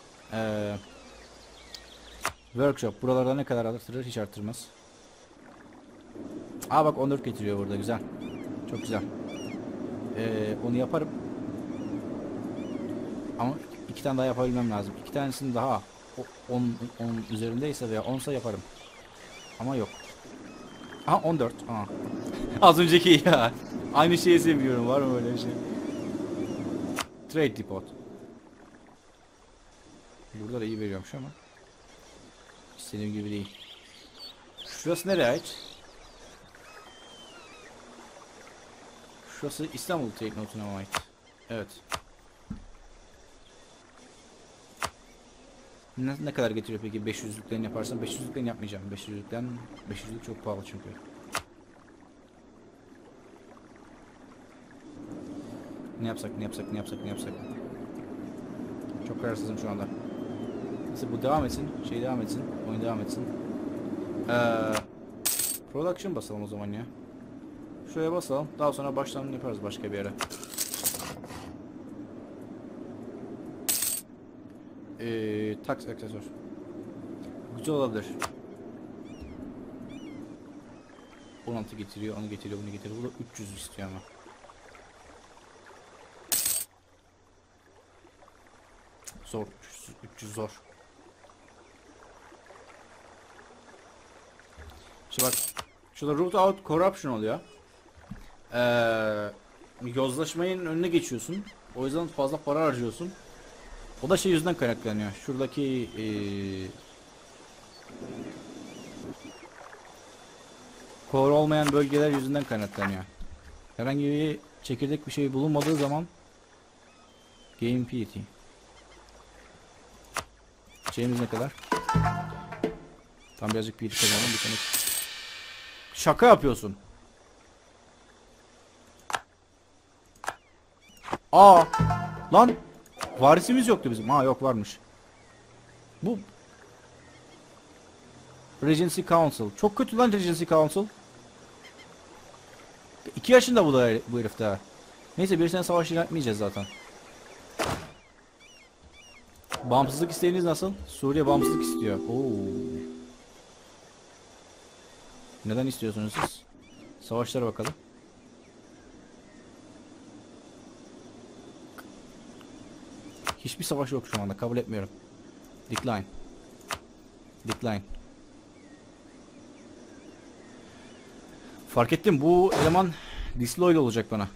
Workshop, buralarda ne kadar artırır? Hiç artırmaz. Aa bak 14 getiriyor burada, güzel. Çok güzel. Onu yaparım. Ama 2 tane daha yapabilmem lazım. 2 tanesini daha 10 üzerindeyse veya 10'sa yaparım. Ama yok. Aha 14. Aha. Az önceki ya. Aynı şeyi seviyorum. Var mı öyle bir şey? Trade Depot. Burada da iyi veriyormuş ama İstediğim gibi değil. Şurası nereye ait? Şurası İstanbul Trade Note'una ait. Evet. Ne kadar getiriyor peki 500'lüklerini yaparsam? 500'lüklerini yapmayacağım. 500'lük çok pahalı çünkü. Ne yapsak? Çok kararsızım şu anda. Neyse bu devam etsin. Şey devam etsin. Oyun devam etsin. Production basalım o zaman ya. Şuraya basalım. Daha sonra baştan yaparız başka bir yere. Tax aksesuar. Güzel olabilir. 16 getiriyor, onu getiriyor, bunu getiriyor. Bu da 300 istiyor ama. Zor. 300 zor. Şimdi bak. Şurada root out corruption oluyor. Yozlaşmayın önüne geçiyorsun. O yüzden fazla para harcıyorsun. O da şey yüzünden kaynaklanıyor. Şuradaki core olmayan bölgeler yüzünden kaynaklanıyor. Herhangi bir çekirdek bir şey bulunmadığı zaman game PT. Şeyimiz ne kadar? Tam birazcık PT kazanalım bir tane. Şaka yapıyorsun. Aa lan varisimiz yoktu bizim. Ha yok varmış. Bu Regency Council. Çok kötü lan Regency Council. 2 yaşında bu herif daha. Neyse bir sene savaş yapmayacağız zaten. Bağımsızlık isteğiniz nasıl? Suriye bağımsızlık istiyor. Oo. Neden istiyorsunuz siz? Savaşlara bakalım. Hiçbir savaş yok şu anda. Kabul etmiyorum. Decline. Decline. Fark ettim. Bu eleman disloyal olacak bana.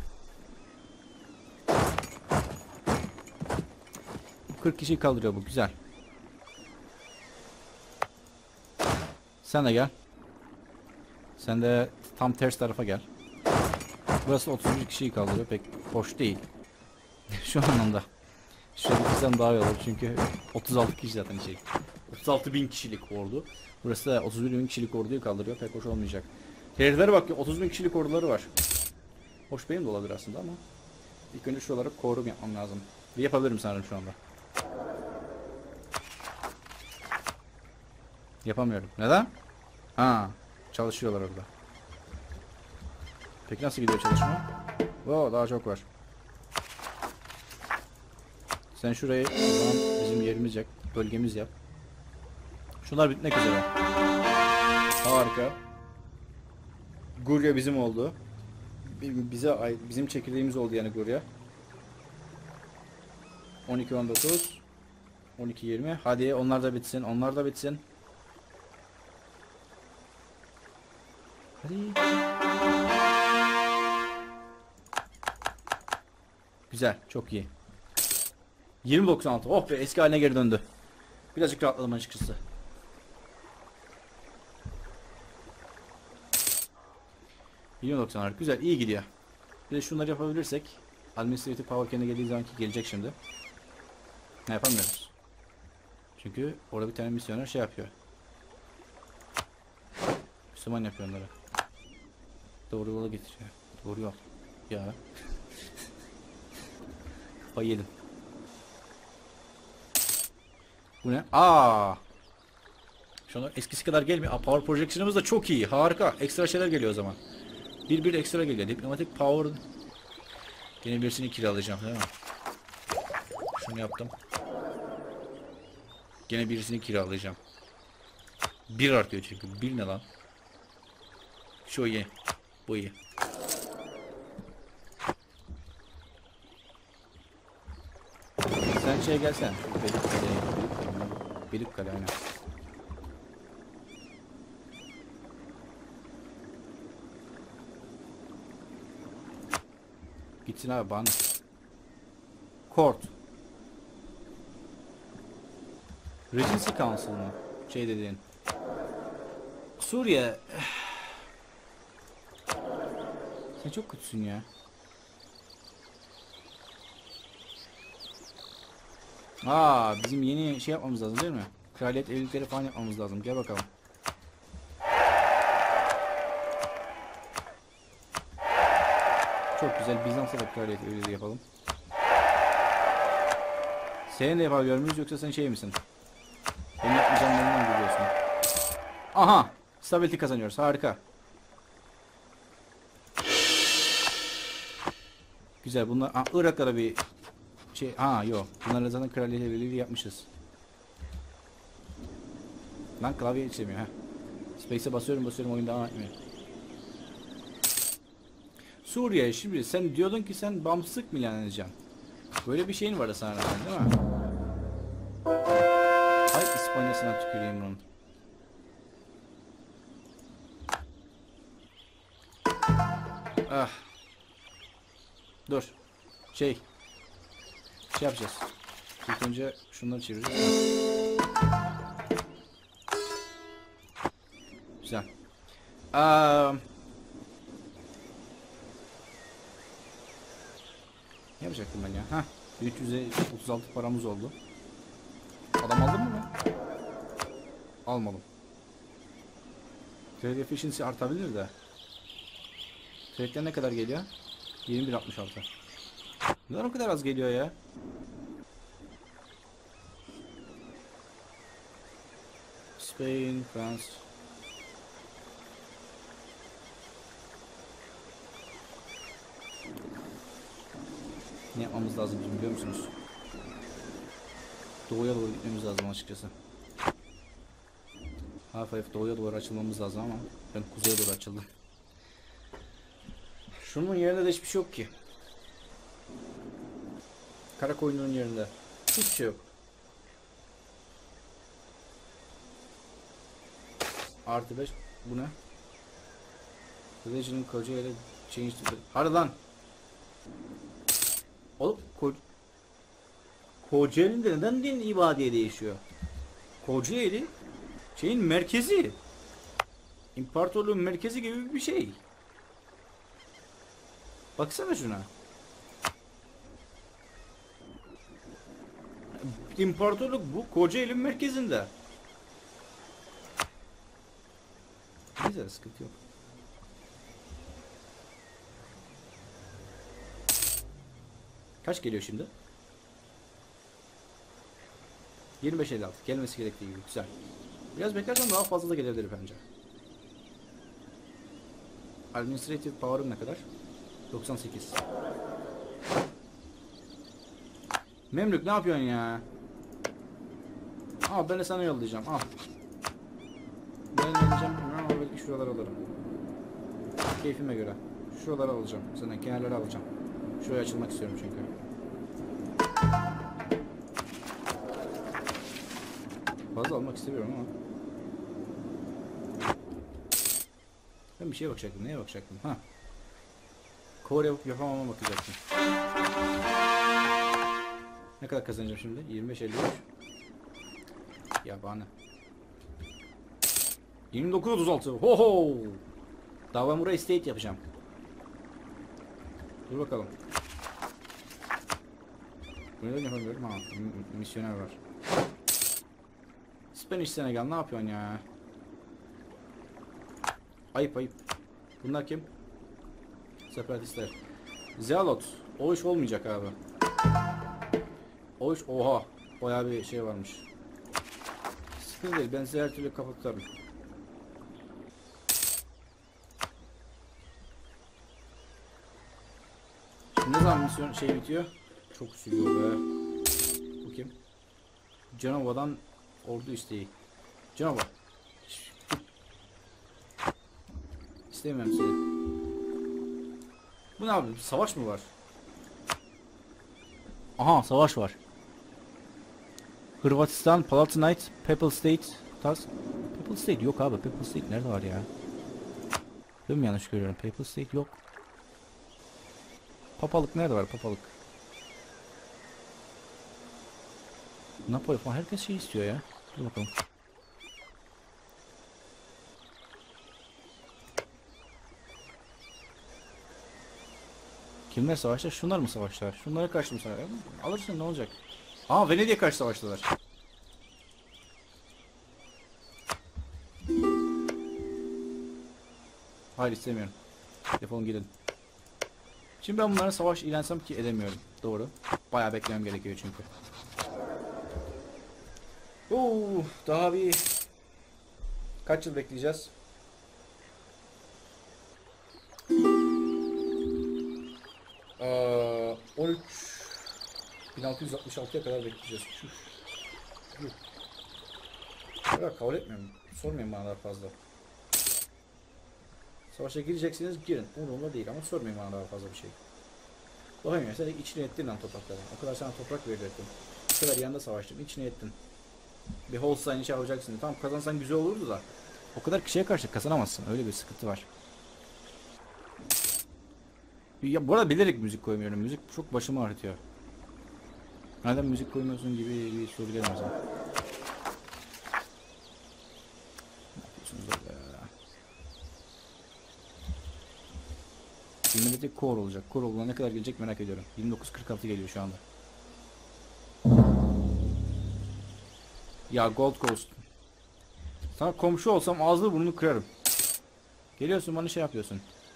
40 kişiyi kaldırıyor bu. Güzel. Sen de gel. Sen de tam ters tarafa gel. Burası 31 kişiyi kaldırıyor. Pek hoş değil. Şu anlamda. Şöyle gitsem daha iyi olur çünkü 36 kişi zaten şey. 36 bin kişilik ordu. Burası da 31 bin kişilik orduyu kaldırıyor. Pek hoş olmayacak. Heriflere bak ya, 30 bin kişilik orduları var. Hoş benim de olabilir aslında ama ilk önce şuralara korum yapmam lazım. Ve yapabilirim sanırım şu anda. Yapamıyorum. Neden? Ha, çalışıyorlar orada. Peki nasıl gidiyor çalışma? Oo, daha çok var. Sen şurayı bizim yerimiz yap, bölgemiz yap. Şunlar bitmek üzere. Harika. Gurya bizim oldu. Bize ait, bizim çekirdeğimiz oldu yani Gurya. 12 19 12 20. Hadi onlar da bitsin. Onlar da bitsin. Hadi. Güzel, çok iyi. 20.96. Oh be, eski haline geri döndü. Birazcık rahatladım açıkçası. %90'lar güzel, iyi gidiyor. Bir de şunları yapabilirsek administrative power kendine geldiği zamanki gelecek şimdi. Ne yapamıyoruz. Çünkü orada bir tane misyoner şey yapıyor. Müslüman yapıyor onları. Doğru yola getiriyor. Doğru yol. Ya. Kafayı yedim. Bu ne? Aa! Şu an eskisi kadar gelmiyor. Power projection'ımız da çok iyi. Harika. Ekstra şeyler geliyor o zaman. Bir ekstra geliyor. Diplomatik power. Yine birisini kiralayacağım değil mi? Şunu yaptım. Gene birisini kiralayacağım. Bir artıyor çünkü. Bir ne lan? Şu iyi. Bu iyi. Sen şeye gelsen. Beylikkale aynen. Gitsin abi bana. Court. Regency Council mı? Şey dediğin. Suriye. Sen çok kötüsün ya. Aa, bizim yeni şey yapmamız lazım değil mi? Kraliyet evlilikleri falan yapmamız lazım. Gel bakalım. Çok güzel. Bizans'a da kraliyet evliliği yapalım. Senin de yapabiliyor muyuz yoksa sen şey misin? Benim yapmayacağım benden biliyorsun. Aha! Stability kazanıyoruz. Harika. Güzel. Bunlar Irak'ta da bir şey. Yok. Bunlarla zaten kraliyet evliliği yapmışız. Lan klavye içemiyor ha. Space'e basıyorum oyun devam etmiyor. Suriye, şimdi sen diyordun ki sen bağımsızlık mı ilan edeceksin? Böyle bir şeyin vardı sana değil mi? Ay İspanya'sına tüküreyim bunun. Ah. Dur. Şey yapacağız. İlk önce şunları çevireceğiz. Güzel. Ne yapacaktım ben ya? Hah. 336 paramız oldu. Adam aldın mı ben? Almadım. Trade efficiency artabilir de. Trade'den ne kadar geliyor? 21.66. Neden o kadar az geliyor ya? Spain, France. Ne yapmamız lazım bizim biliyor musunuz? Doğuya doğru gitmemiz lazım açıkçası. Hafif doğuya doğru açılmamız lazım ama ben kuzeye doğru açıldım. Şunun yerinde de hiçbir şey yok ki. Karakoyunluğun yerinde. Hiçbir şey yok. Artı 5. Bu ne? Religion'ın Kocaeli change to... Hadi lan! Oğlum Kocaeli'nde neden din ibadeye değişiyor? Kocaeli şeyin merkezi. İmparatorluğun merkezi gibi bir şey. Baksana şuna. İmparatorluk bu. Kocaeli'nin merkezinde. Güzel, sıkıntı yok. Kaç geliyor şimdi? 25.56. Gelmesi gerektiği gibi. Güzel. Biraz beklersen daha fazla da gelebilir bence. Administrative power'ım ne kadar? 98. Memlük ne yapıyorsun ya? Al, ben de sana yollayacağım. Al. Ben geleceğim ama belki şuraları alırım. Keyfime göre. Şuraları alacağım. Zaten kenarları alacağım. Şuraya açılmak istiyorum çünkü. Fazla almak istemiyorum ama. Ben bir şeye bakacaktım. Neye bakacaktım? Ha. Core yapıp yapamama bakacaktım. Ne kadar kazanacağım şimdi? 25-53. Yabani. 29-36. Ho ho. Davamura estate yapacağım. Dur bakalım. Bunu da yapamıyorum. Ha, misyoner var. Spanish Senegal ne yapıyorsun ya? Ayıp ayıp. Bunlar kim? Separatistler. Zealot. O iş olmayacak abi. O iş oha. Bayağı bir şey varmış. Sıkıntı değil. Ben size her türlü kapatırım. Ne zaman misyon şey bitiyor? Çok sürüyor be. Bu kim? Cenova'dan ordu isteği. Cenova. İstemiyorum seni. Bu ne abi? Savaş mı var? Aha, savaş var. Hırvatistan, Palatinate, Papal State. Papal State yok abi. Papal State nerede var ya? Ben mi yanlış görüyorum? Papal State yok. Papalık nerede var? Papalık. Napoli falan herkes şey istiyor ya. Dur bakalım. Kimler savaşta? Şunlar mı savaşlar? Şunlara karşı mı savaşlar? Alırsın ne olacak? Aa, Venedik'e karşı savaştılar. Hayır, istemiyorum. Defolun gidin. Şimdi ben bunlara savaş ilensem ki edemiyorum. Doğru. Bayağı beklemem gerekiyor çünkü. Daha bir kaç yıl bekleyeceğiz? Ee, 13.666'ya kadar bekleyeceğiz. Ya, kabul etmiyorum. Sormayın bana daha fazla. Savaşa gireceksiniz, girin. Umurumda değil ama sormayın bana daha fazla bir şey. Bakayım ya, sen içine ettin lan toprakları. O kadar sana toprak verecektim. O kadar yanında savaştım, içine ettin. Bir Holstein iş yapacaksın. Tamam, kazansan güzel olurdu da. O kadar kişiye karşı kazanamazsın. Öyle bir sıkıntı var. Ya bu arada bilerek müzik koymuyorum. Müzik çok başımı ağrıtıyor. Neden müzik koymuyorsun gibi bir soru gelmez. Ne yapıyorsunuz öyle ya? Millete core olacak. Core olduğuna ne kadar gelecek merak ediyorum. 29.46 geliyor şu anda. Ya Gold Coast. Sana komşu olsam ağzını burnunu kırarım. Geliyorsun bana şey yapıyorsun.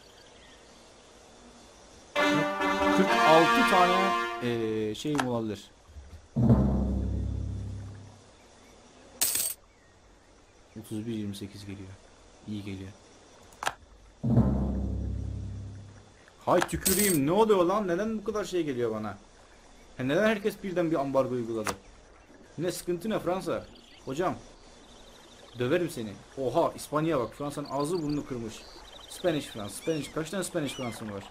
46 tane şeyim olabilir. ...31-28 geliyor. İyi geliyor. Hay tüküreyim, ne oluyor lan? Neden bu kadar şey geliyor bana? Neden herkes birden bir ambargo uyguladı? Ne sıkıntı ne Fransa? Hocam. Döverim seni. Oha, İspanya bak. Fransa'nın ağzı burnunu kırmış. Spanish Frans. Spanish. Kaç tane Spanish Fransa'm var?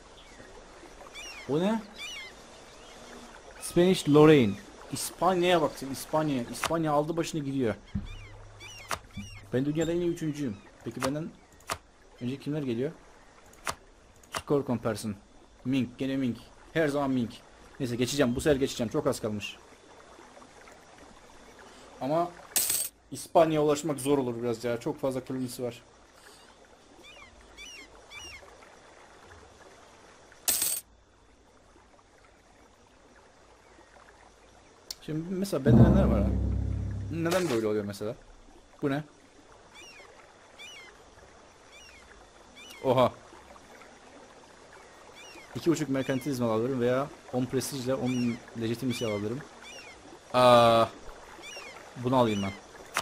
O ne? Spanish Lorraine. İspanya'ya baksın. İspanya. İspanya aldı başını gidiyor. Ben dünyada en iyi üçüncüyüm. Peki benden önce kimler geliyor? Score comparison. Mink. Gene Mink. Her zaman Mink. Neyse geçeceğim. Bu sefer geçeceğim. Çok az kalmış. Ama İspanya'ya ulaşmak zor olur biraz ya. Çok fazla kolonisi var. Şimdi mesela bende neler var ha? Neden böyle oluyor mesela? Bu ne? Oha. 2,5 merkantilizm alabilirim veya 10 prestijle 10 legitimacy alabilirim. Aa, bunu alayım ben.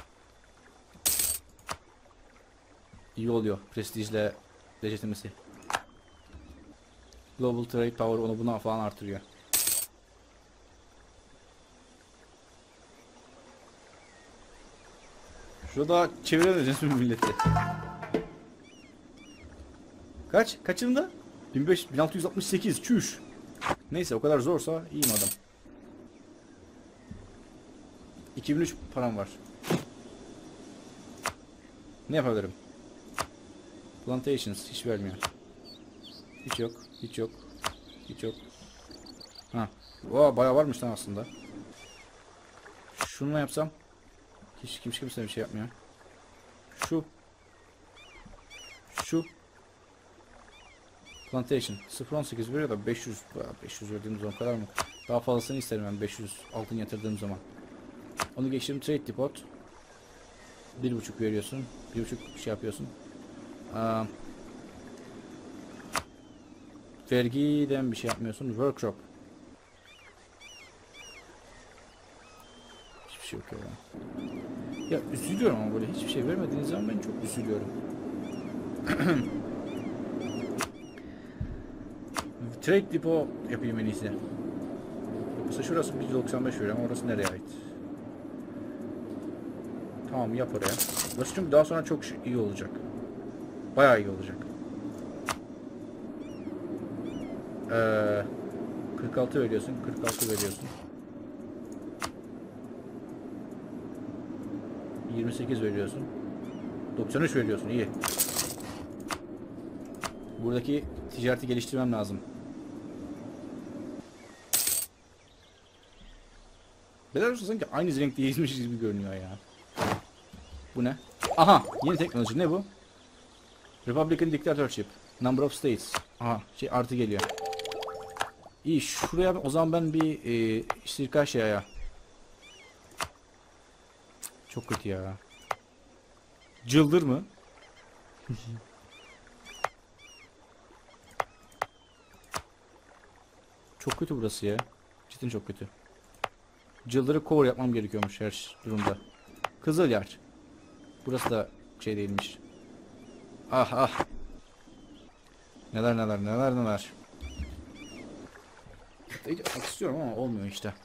İyi oluyor. Prestijle legitimacy. Global trade power onu buna falan artırıyor. Şurada çeviremeyeceğiz mi milleti? Kaç? Kaçında? 1668. Çüş. Neyse o kadar zorsa iyiyim adam. 2003 param var. Ne yapabilirim? Plantations hiç vermiyor. Hiç yok. Hiç yok. Hiç yok. Ha. Oha bayağı varmış lan aslında. Şunu yapsam. Hiç kimse bir şey yapmıyor. Şu. Şu. Plantation 0.18 veriyor da 500 verdiğim zaman kadar mı? Daha fazlasını isterim ben 500 altın yatırdığım zaman. Onu geçtim trade depot. 1.5 veriyorsun. 1.5 şey yapıyorsun. Vergiden bir şey yapmıyorsun. Workshop. Hiçbir şey yok ya. Ya üzülüyorum ama böyle hiçbir şey vermediğiniz zaman ben çok üzülüyorum. Trade depot yapayım en iyisi. Mesela şurası 195 veriyor ama orası nereye ait? Tamam yap oraya. Burası çünkü daha sonra çok iyi olacak. Bayağı iyi olacak. 46 veriyorsun, 46 veriyorsun. 28 veriyorsun. 93 veriyorsun, iyi. Buradaki ticareti geliştirmem lazım. Belarus sanki aynı renkte yazmış gibi görünüyor ya. Bu ne? Aha, yeni teknoloji ne bu? Republican Dictatorship. Number of states. Aha, şey artı geliyor. İyi, şuraya o zaman ben bir şirka şey ya. Çok kötü ya. Cıldır mı? Çok kötü burası ya. Cidden çok kötü. Cıldırı cover yapmam gerekiyormuş her durumda. Kızılyar. Burası da şey değilmiş. Ah ah. Neler. Yapmak istiyorum ama olmuyor işte.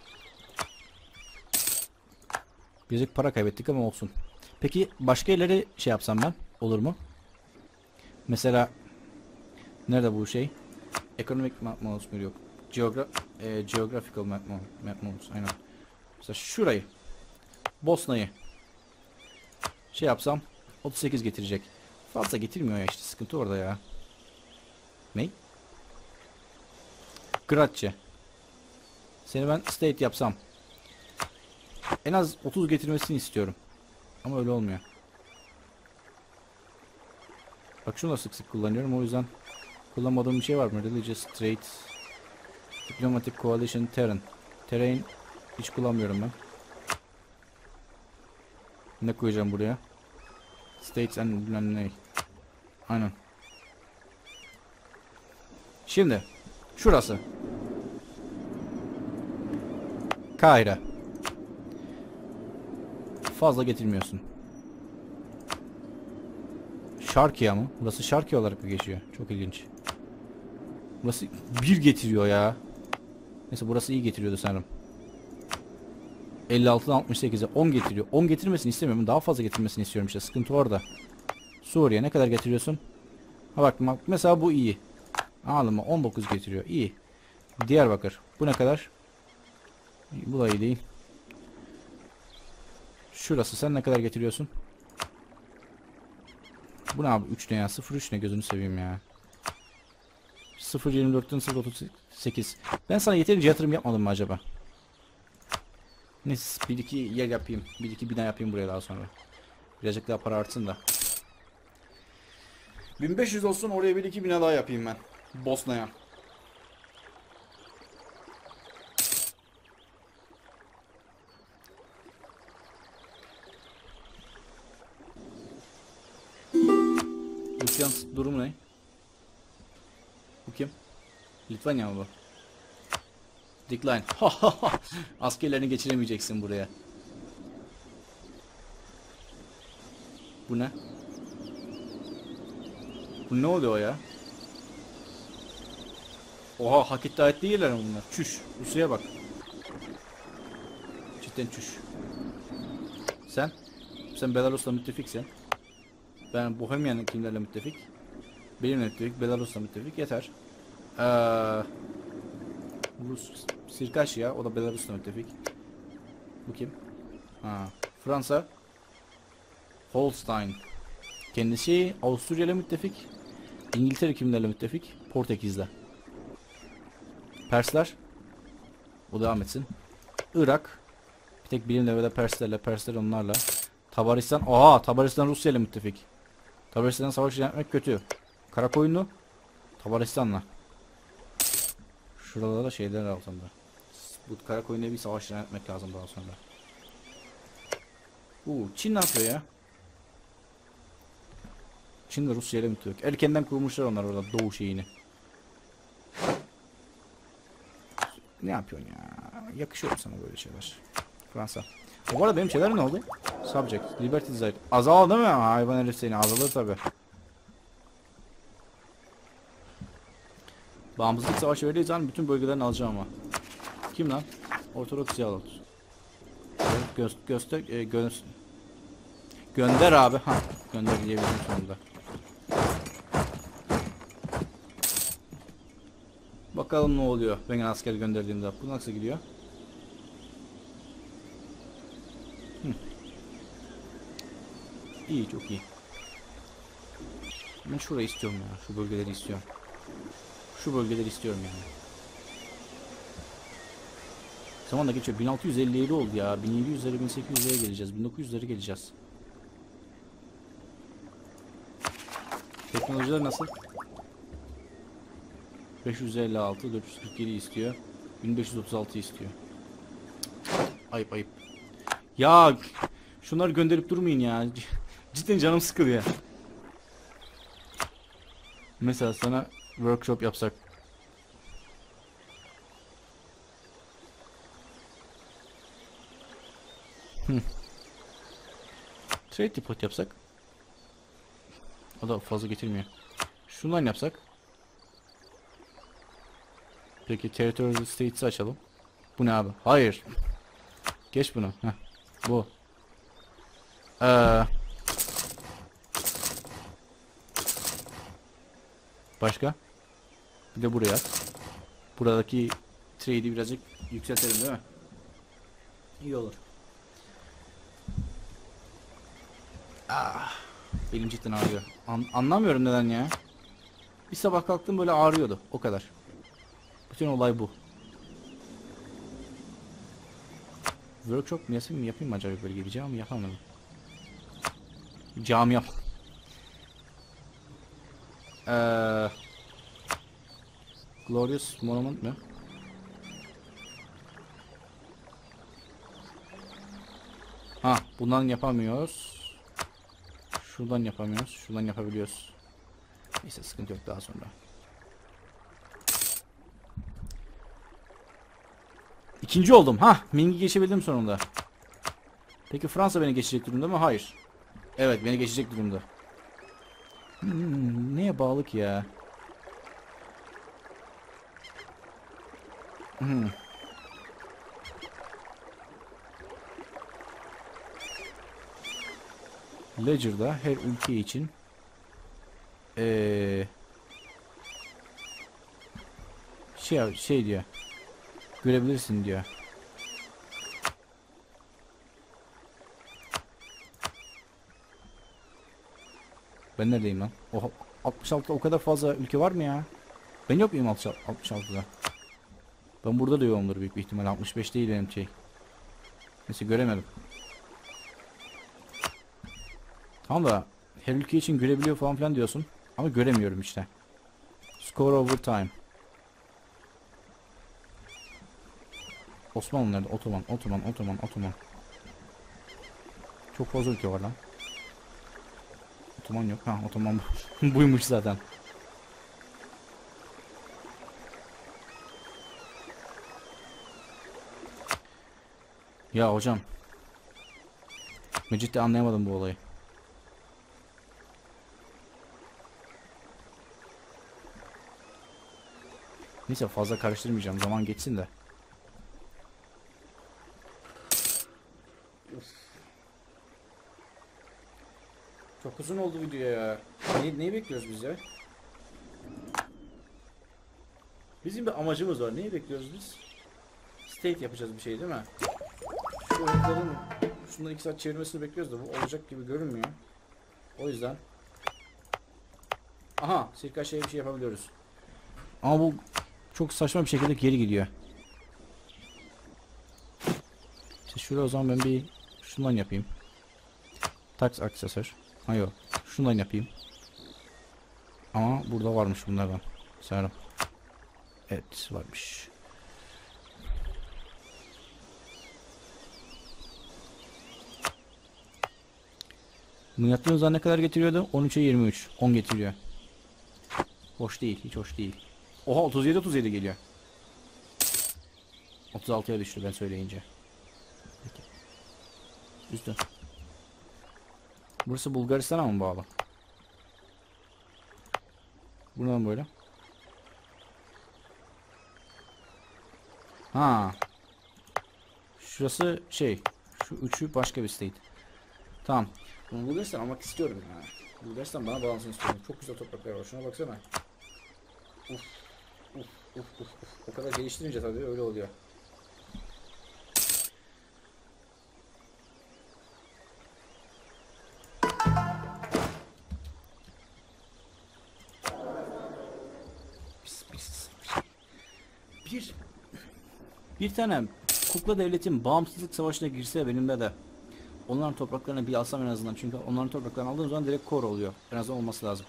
Birazcık para kaybettik ama olsun. Peki başka yerleri şey yapsam ben olur mu? Mesela nerede bu şey? Economic map modes mu yok? Geographical map modes aynen. Mesela şurayı. Bosna'yı şey yapsam 38 getirecek. Fazla getirmiyor ya işte sıkıntı orada ya. Ne? Gratçe. Seni ben state yapsam en az 30 getirmesini istiyorum. Ama öyle olmuyor. Bak şunu da sık sık kullanıyorum o yüzden kullanmadığım bir şey var mı? Religious Trade, Diplomatic Coalition, Terrain hiç kullanmıyorum ben. Ne koyacağım buraya? States and bilmem ne. Aynen. Şimdi şurası. Kahire. Fazla getirmiyorsun. Şarkıya mı? Burası Şarkıya olarak mı geçiyor? Çok ilginç. Burası bir getiriyor ya. Neyse burası iyi getiriyordu sanırım. 56'dan 68'e 10 getiriyor. 10 getirmesini istemiyorum. Daha fazla getirmesini istiyorum işte. Sıkıntı orada. Suriye ne kadar getiriyorsun? Ha bak mesela bu iyi. Anladın mı? 19 getiriyor. İyi. Diyarbakır. Bu ne kadar? Bu da iyi değil. Şurası sen ne kadar getiriyorsun? Bu ne abi? 3 ne ya? 0,3 ne gözünü seveyim ya. 0,24'ten 0,38. Ben sana yeterince yatırım yapmadım mı acaba? Neyse bir iki yer yapayım. Bir iki bina yapayım buraya daha sonra. Birazcık daha para artsın da. 1500 olsun oraya bir iki bina daha yapayım ben. Bosna'ya. durum ne? Bu kim? Litvanya mı bu? Decline. Askerlerini geçiremeyeceksin buraya. Bu ne? Bu ne oluyor ya? Oha, hak iddia ettiği yerler mi bunlar? Çüş. Rusya'ya bak. Cidden çüş. Sen Belarus'la müttefiksen. Ben Bohemian kimlerle müttefik? Benimle müttefik, Belarus'la müttefik. Yeter. Rus Sirkaşya, o da Belarus'la müttefik. Bu kim? Ha, Fransa. Holstein. Kendisi Avusturya'yla müttefik. İngiltere kimlerle müttefik? Portekiz'le. Persler. O devam etsin. Irak. Bir tek bilimle ve de Perslerle. Persler onlarla. Tabaristan. Oha, Tabaristan Rusya ile müttefik. Tabaristan'la savaş yapmak kötü. Karakoyunlu. Tabaristan'la. Şurada da şeyler altında. Bu Karakoyun'la bir savaş yapmak lazım daha sonra. Çin ne yapıyor ya? Çin de Rusya ile müttefik. Erkenden kurmuşlar onlar orada doğu şeyini. Ne yapıyorsun ya? Yakışıyor sana böyle şeyler. Fransa. O arada benim şeyler ne oldu? Subject, Liberty Desire. Azaldı değil mi? Hayvan herif seni. Azalır tabi. Bağımsızlık savaşı verdiği zaman bütün bölgelerini alacağım ama. Kim lan? Ortodoks Ziyalot. Gönder abi. Ha, gönder diyebilirim sonunda. Bakalım ne oluyor ben asker gönderdiğimde. Bu nasıl gidiyor? İyi, çok iyi. Ben şurayı istiyorum ya. Şu bölgeleri istiyorum. Şu bölgeleri istiyorum yani. Zaman da geçiyor. 1657 oldu ya. 1700'lere 1800'lere geleceğiz. 1900'lere geleceğiz. Teknolojiler nasıl? 556, 447 istiyor. 1536 istiyor. Ayıp ayıp. Ya şunları gönderip durmayın ya. Cidden canım sıkılıyor. Mesela sana workshop yapsak. Trade depot yapsak. O da fazla getirmiyor. Şundan yapsak. Peki territorial states'i açalım. Bu ne abi? Hayır. Geç bunu. Heh. Bu. Başka? Bir de buraya. Buradaki trade'i birazcık yükseltelim değil mi? İyi olur. Benim cidden ağrıyor. Anlamıyorum neden ya. Bir sabah kalktım böyle ağrıyordu. O kadar. Bütün olay bu. Workshop mu yapayım mı acaba böyle gideceğim ama yapamadım. Cami yap. Glorious Monument mi? Ha, bundan yapamıyoruz. Şuradan yapamıyoruz. Şuradan yapabiliyoruz. Neyse, sıkıntı yok daha sonra. İkinci oldum. Ha, Ming'i geçebildim sonunda. Peki Fransa beni geçecek durumda mı? Hayır. Evet, beni geçecek durumda. Neye bağlı ki ya? Ledger'da her ülke için şey diyor. Görebilirsin diyor. Ben neredeyim lan? Oha, 66'da o kadar fazla ülke var mı ya? Ben yok muyum 66'da? Ben burada da yoğumdur büyük bir ihtimal. 65 değil benim şey. Neyse, göremedim. Tamam da her ülke için görebiliyor falan filan diyorsun. Ama göremiyorum işte. Score over time. Osmanlı nerede? Ottoman. Çok fazla ülke var lan. Otoman yok. Ha otoman buymuş zaten. Ya hocam. Ben ciddi anlayamadım bu olayı. Neyse fazla karıştırmayacağım. Zaman geçsin de. Çok uzun oldu video ya. Neyi bekliyoruz biz ya? Bizim bir amacımız var. Neyi bekliyoruz biz? State yapacağız bir şey değil mi? Şu oyunların şundan 2 saat çevirmesini bekliyoruz da bu olacak gibi görünmüyor. O yüzden. Aha, sirka şey bir şey yapabiliyoruz. Ama bu çok saçma bir şekilde geri gidiyor. İşte şuraya o zaman ben bir şundan yapayım. Tax aksesuar. Hayır. Şundan yapayım. Ama burada varmış bunlardan. Sanırım. Evet varmış. Bunu yaptığımız zaman ne kadar getiriyordu? 13'e 23. 10 getiriyor. Hoş değil. Hiç hoş değil. Oha 37 geliyor. 36'ya düştü ben söyleyince. Peki. Üstü. Burası Bulgaristan'a mı bağlı? Buradan böyle. Ha. Şurası şey. Şu üçü başka bir state. Tamam. Bunu Bulgaristan almak istiyorum ya. Bulgaristan bana bağlansın istiyorum. Çok güzel topraklar var. Şuna baksana. Uf. Uf. O kadar geliştirince tabii öyle oluyor. Bir tane kukla devletin bağımsızlık savaşına girse benimle de onların topraklarını bir alsam en azından. Çünkü onların topraklarını aldığım zaman direkt core oluyor. En azından olması lazım.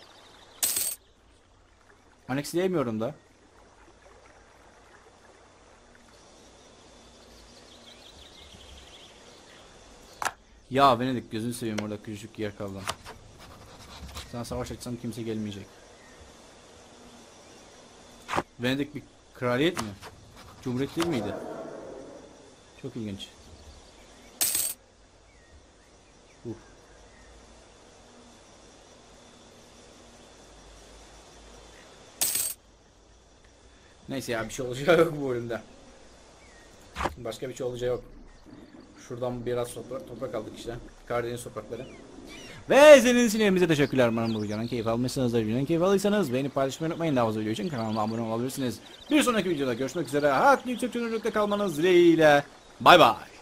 Annexleyemiyorum da. Ya Venedik gözünü seveyim orada küçücük yer kaldı. Sana savaş açsam kimse gelmeyecek. Venedik bir kraliyet mi? Cumhuriyet değil miydi? Çok ilginç. Neyse ya bir şey olacağı yok bu bölümde. Başka bir şey olacağı yok. Şuradan biraz toprak aldık işte. Karadeniz toprakları. Ve izlediğiniz için hepinize teşekkürler. Umarım bu videodan keyif almışsınız. Videodan keyif aldıysanız beğenip paylaşmayı unutmayın. Daha fazla video için kanalıma abone olabilirsiniz. Bir sonraki videoda görüşmek üzere. Hayatlı yüksek çözünürlükte kalmanız dileğiyle. Bay bay.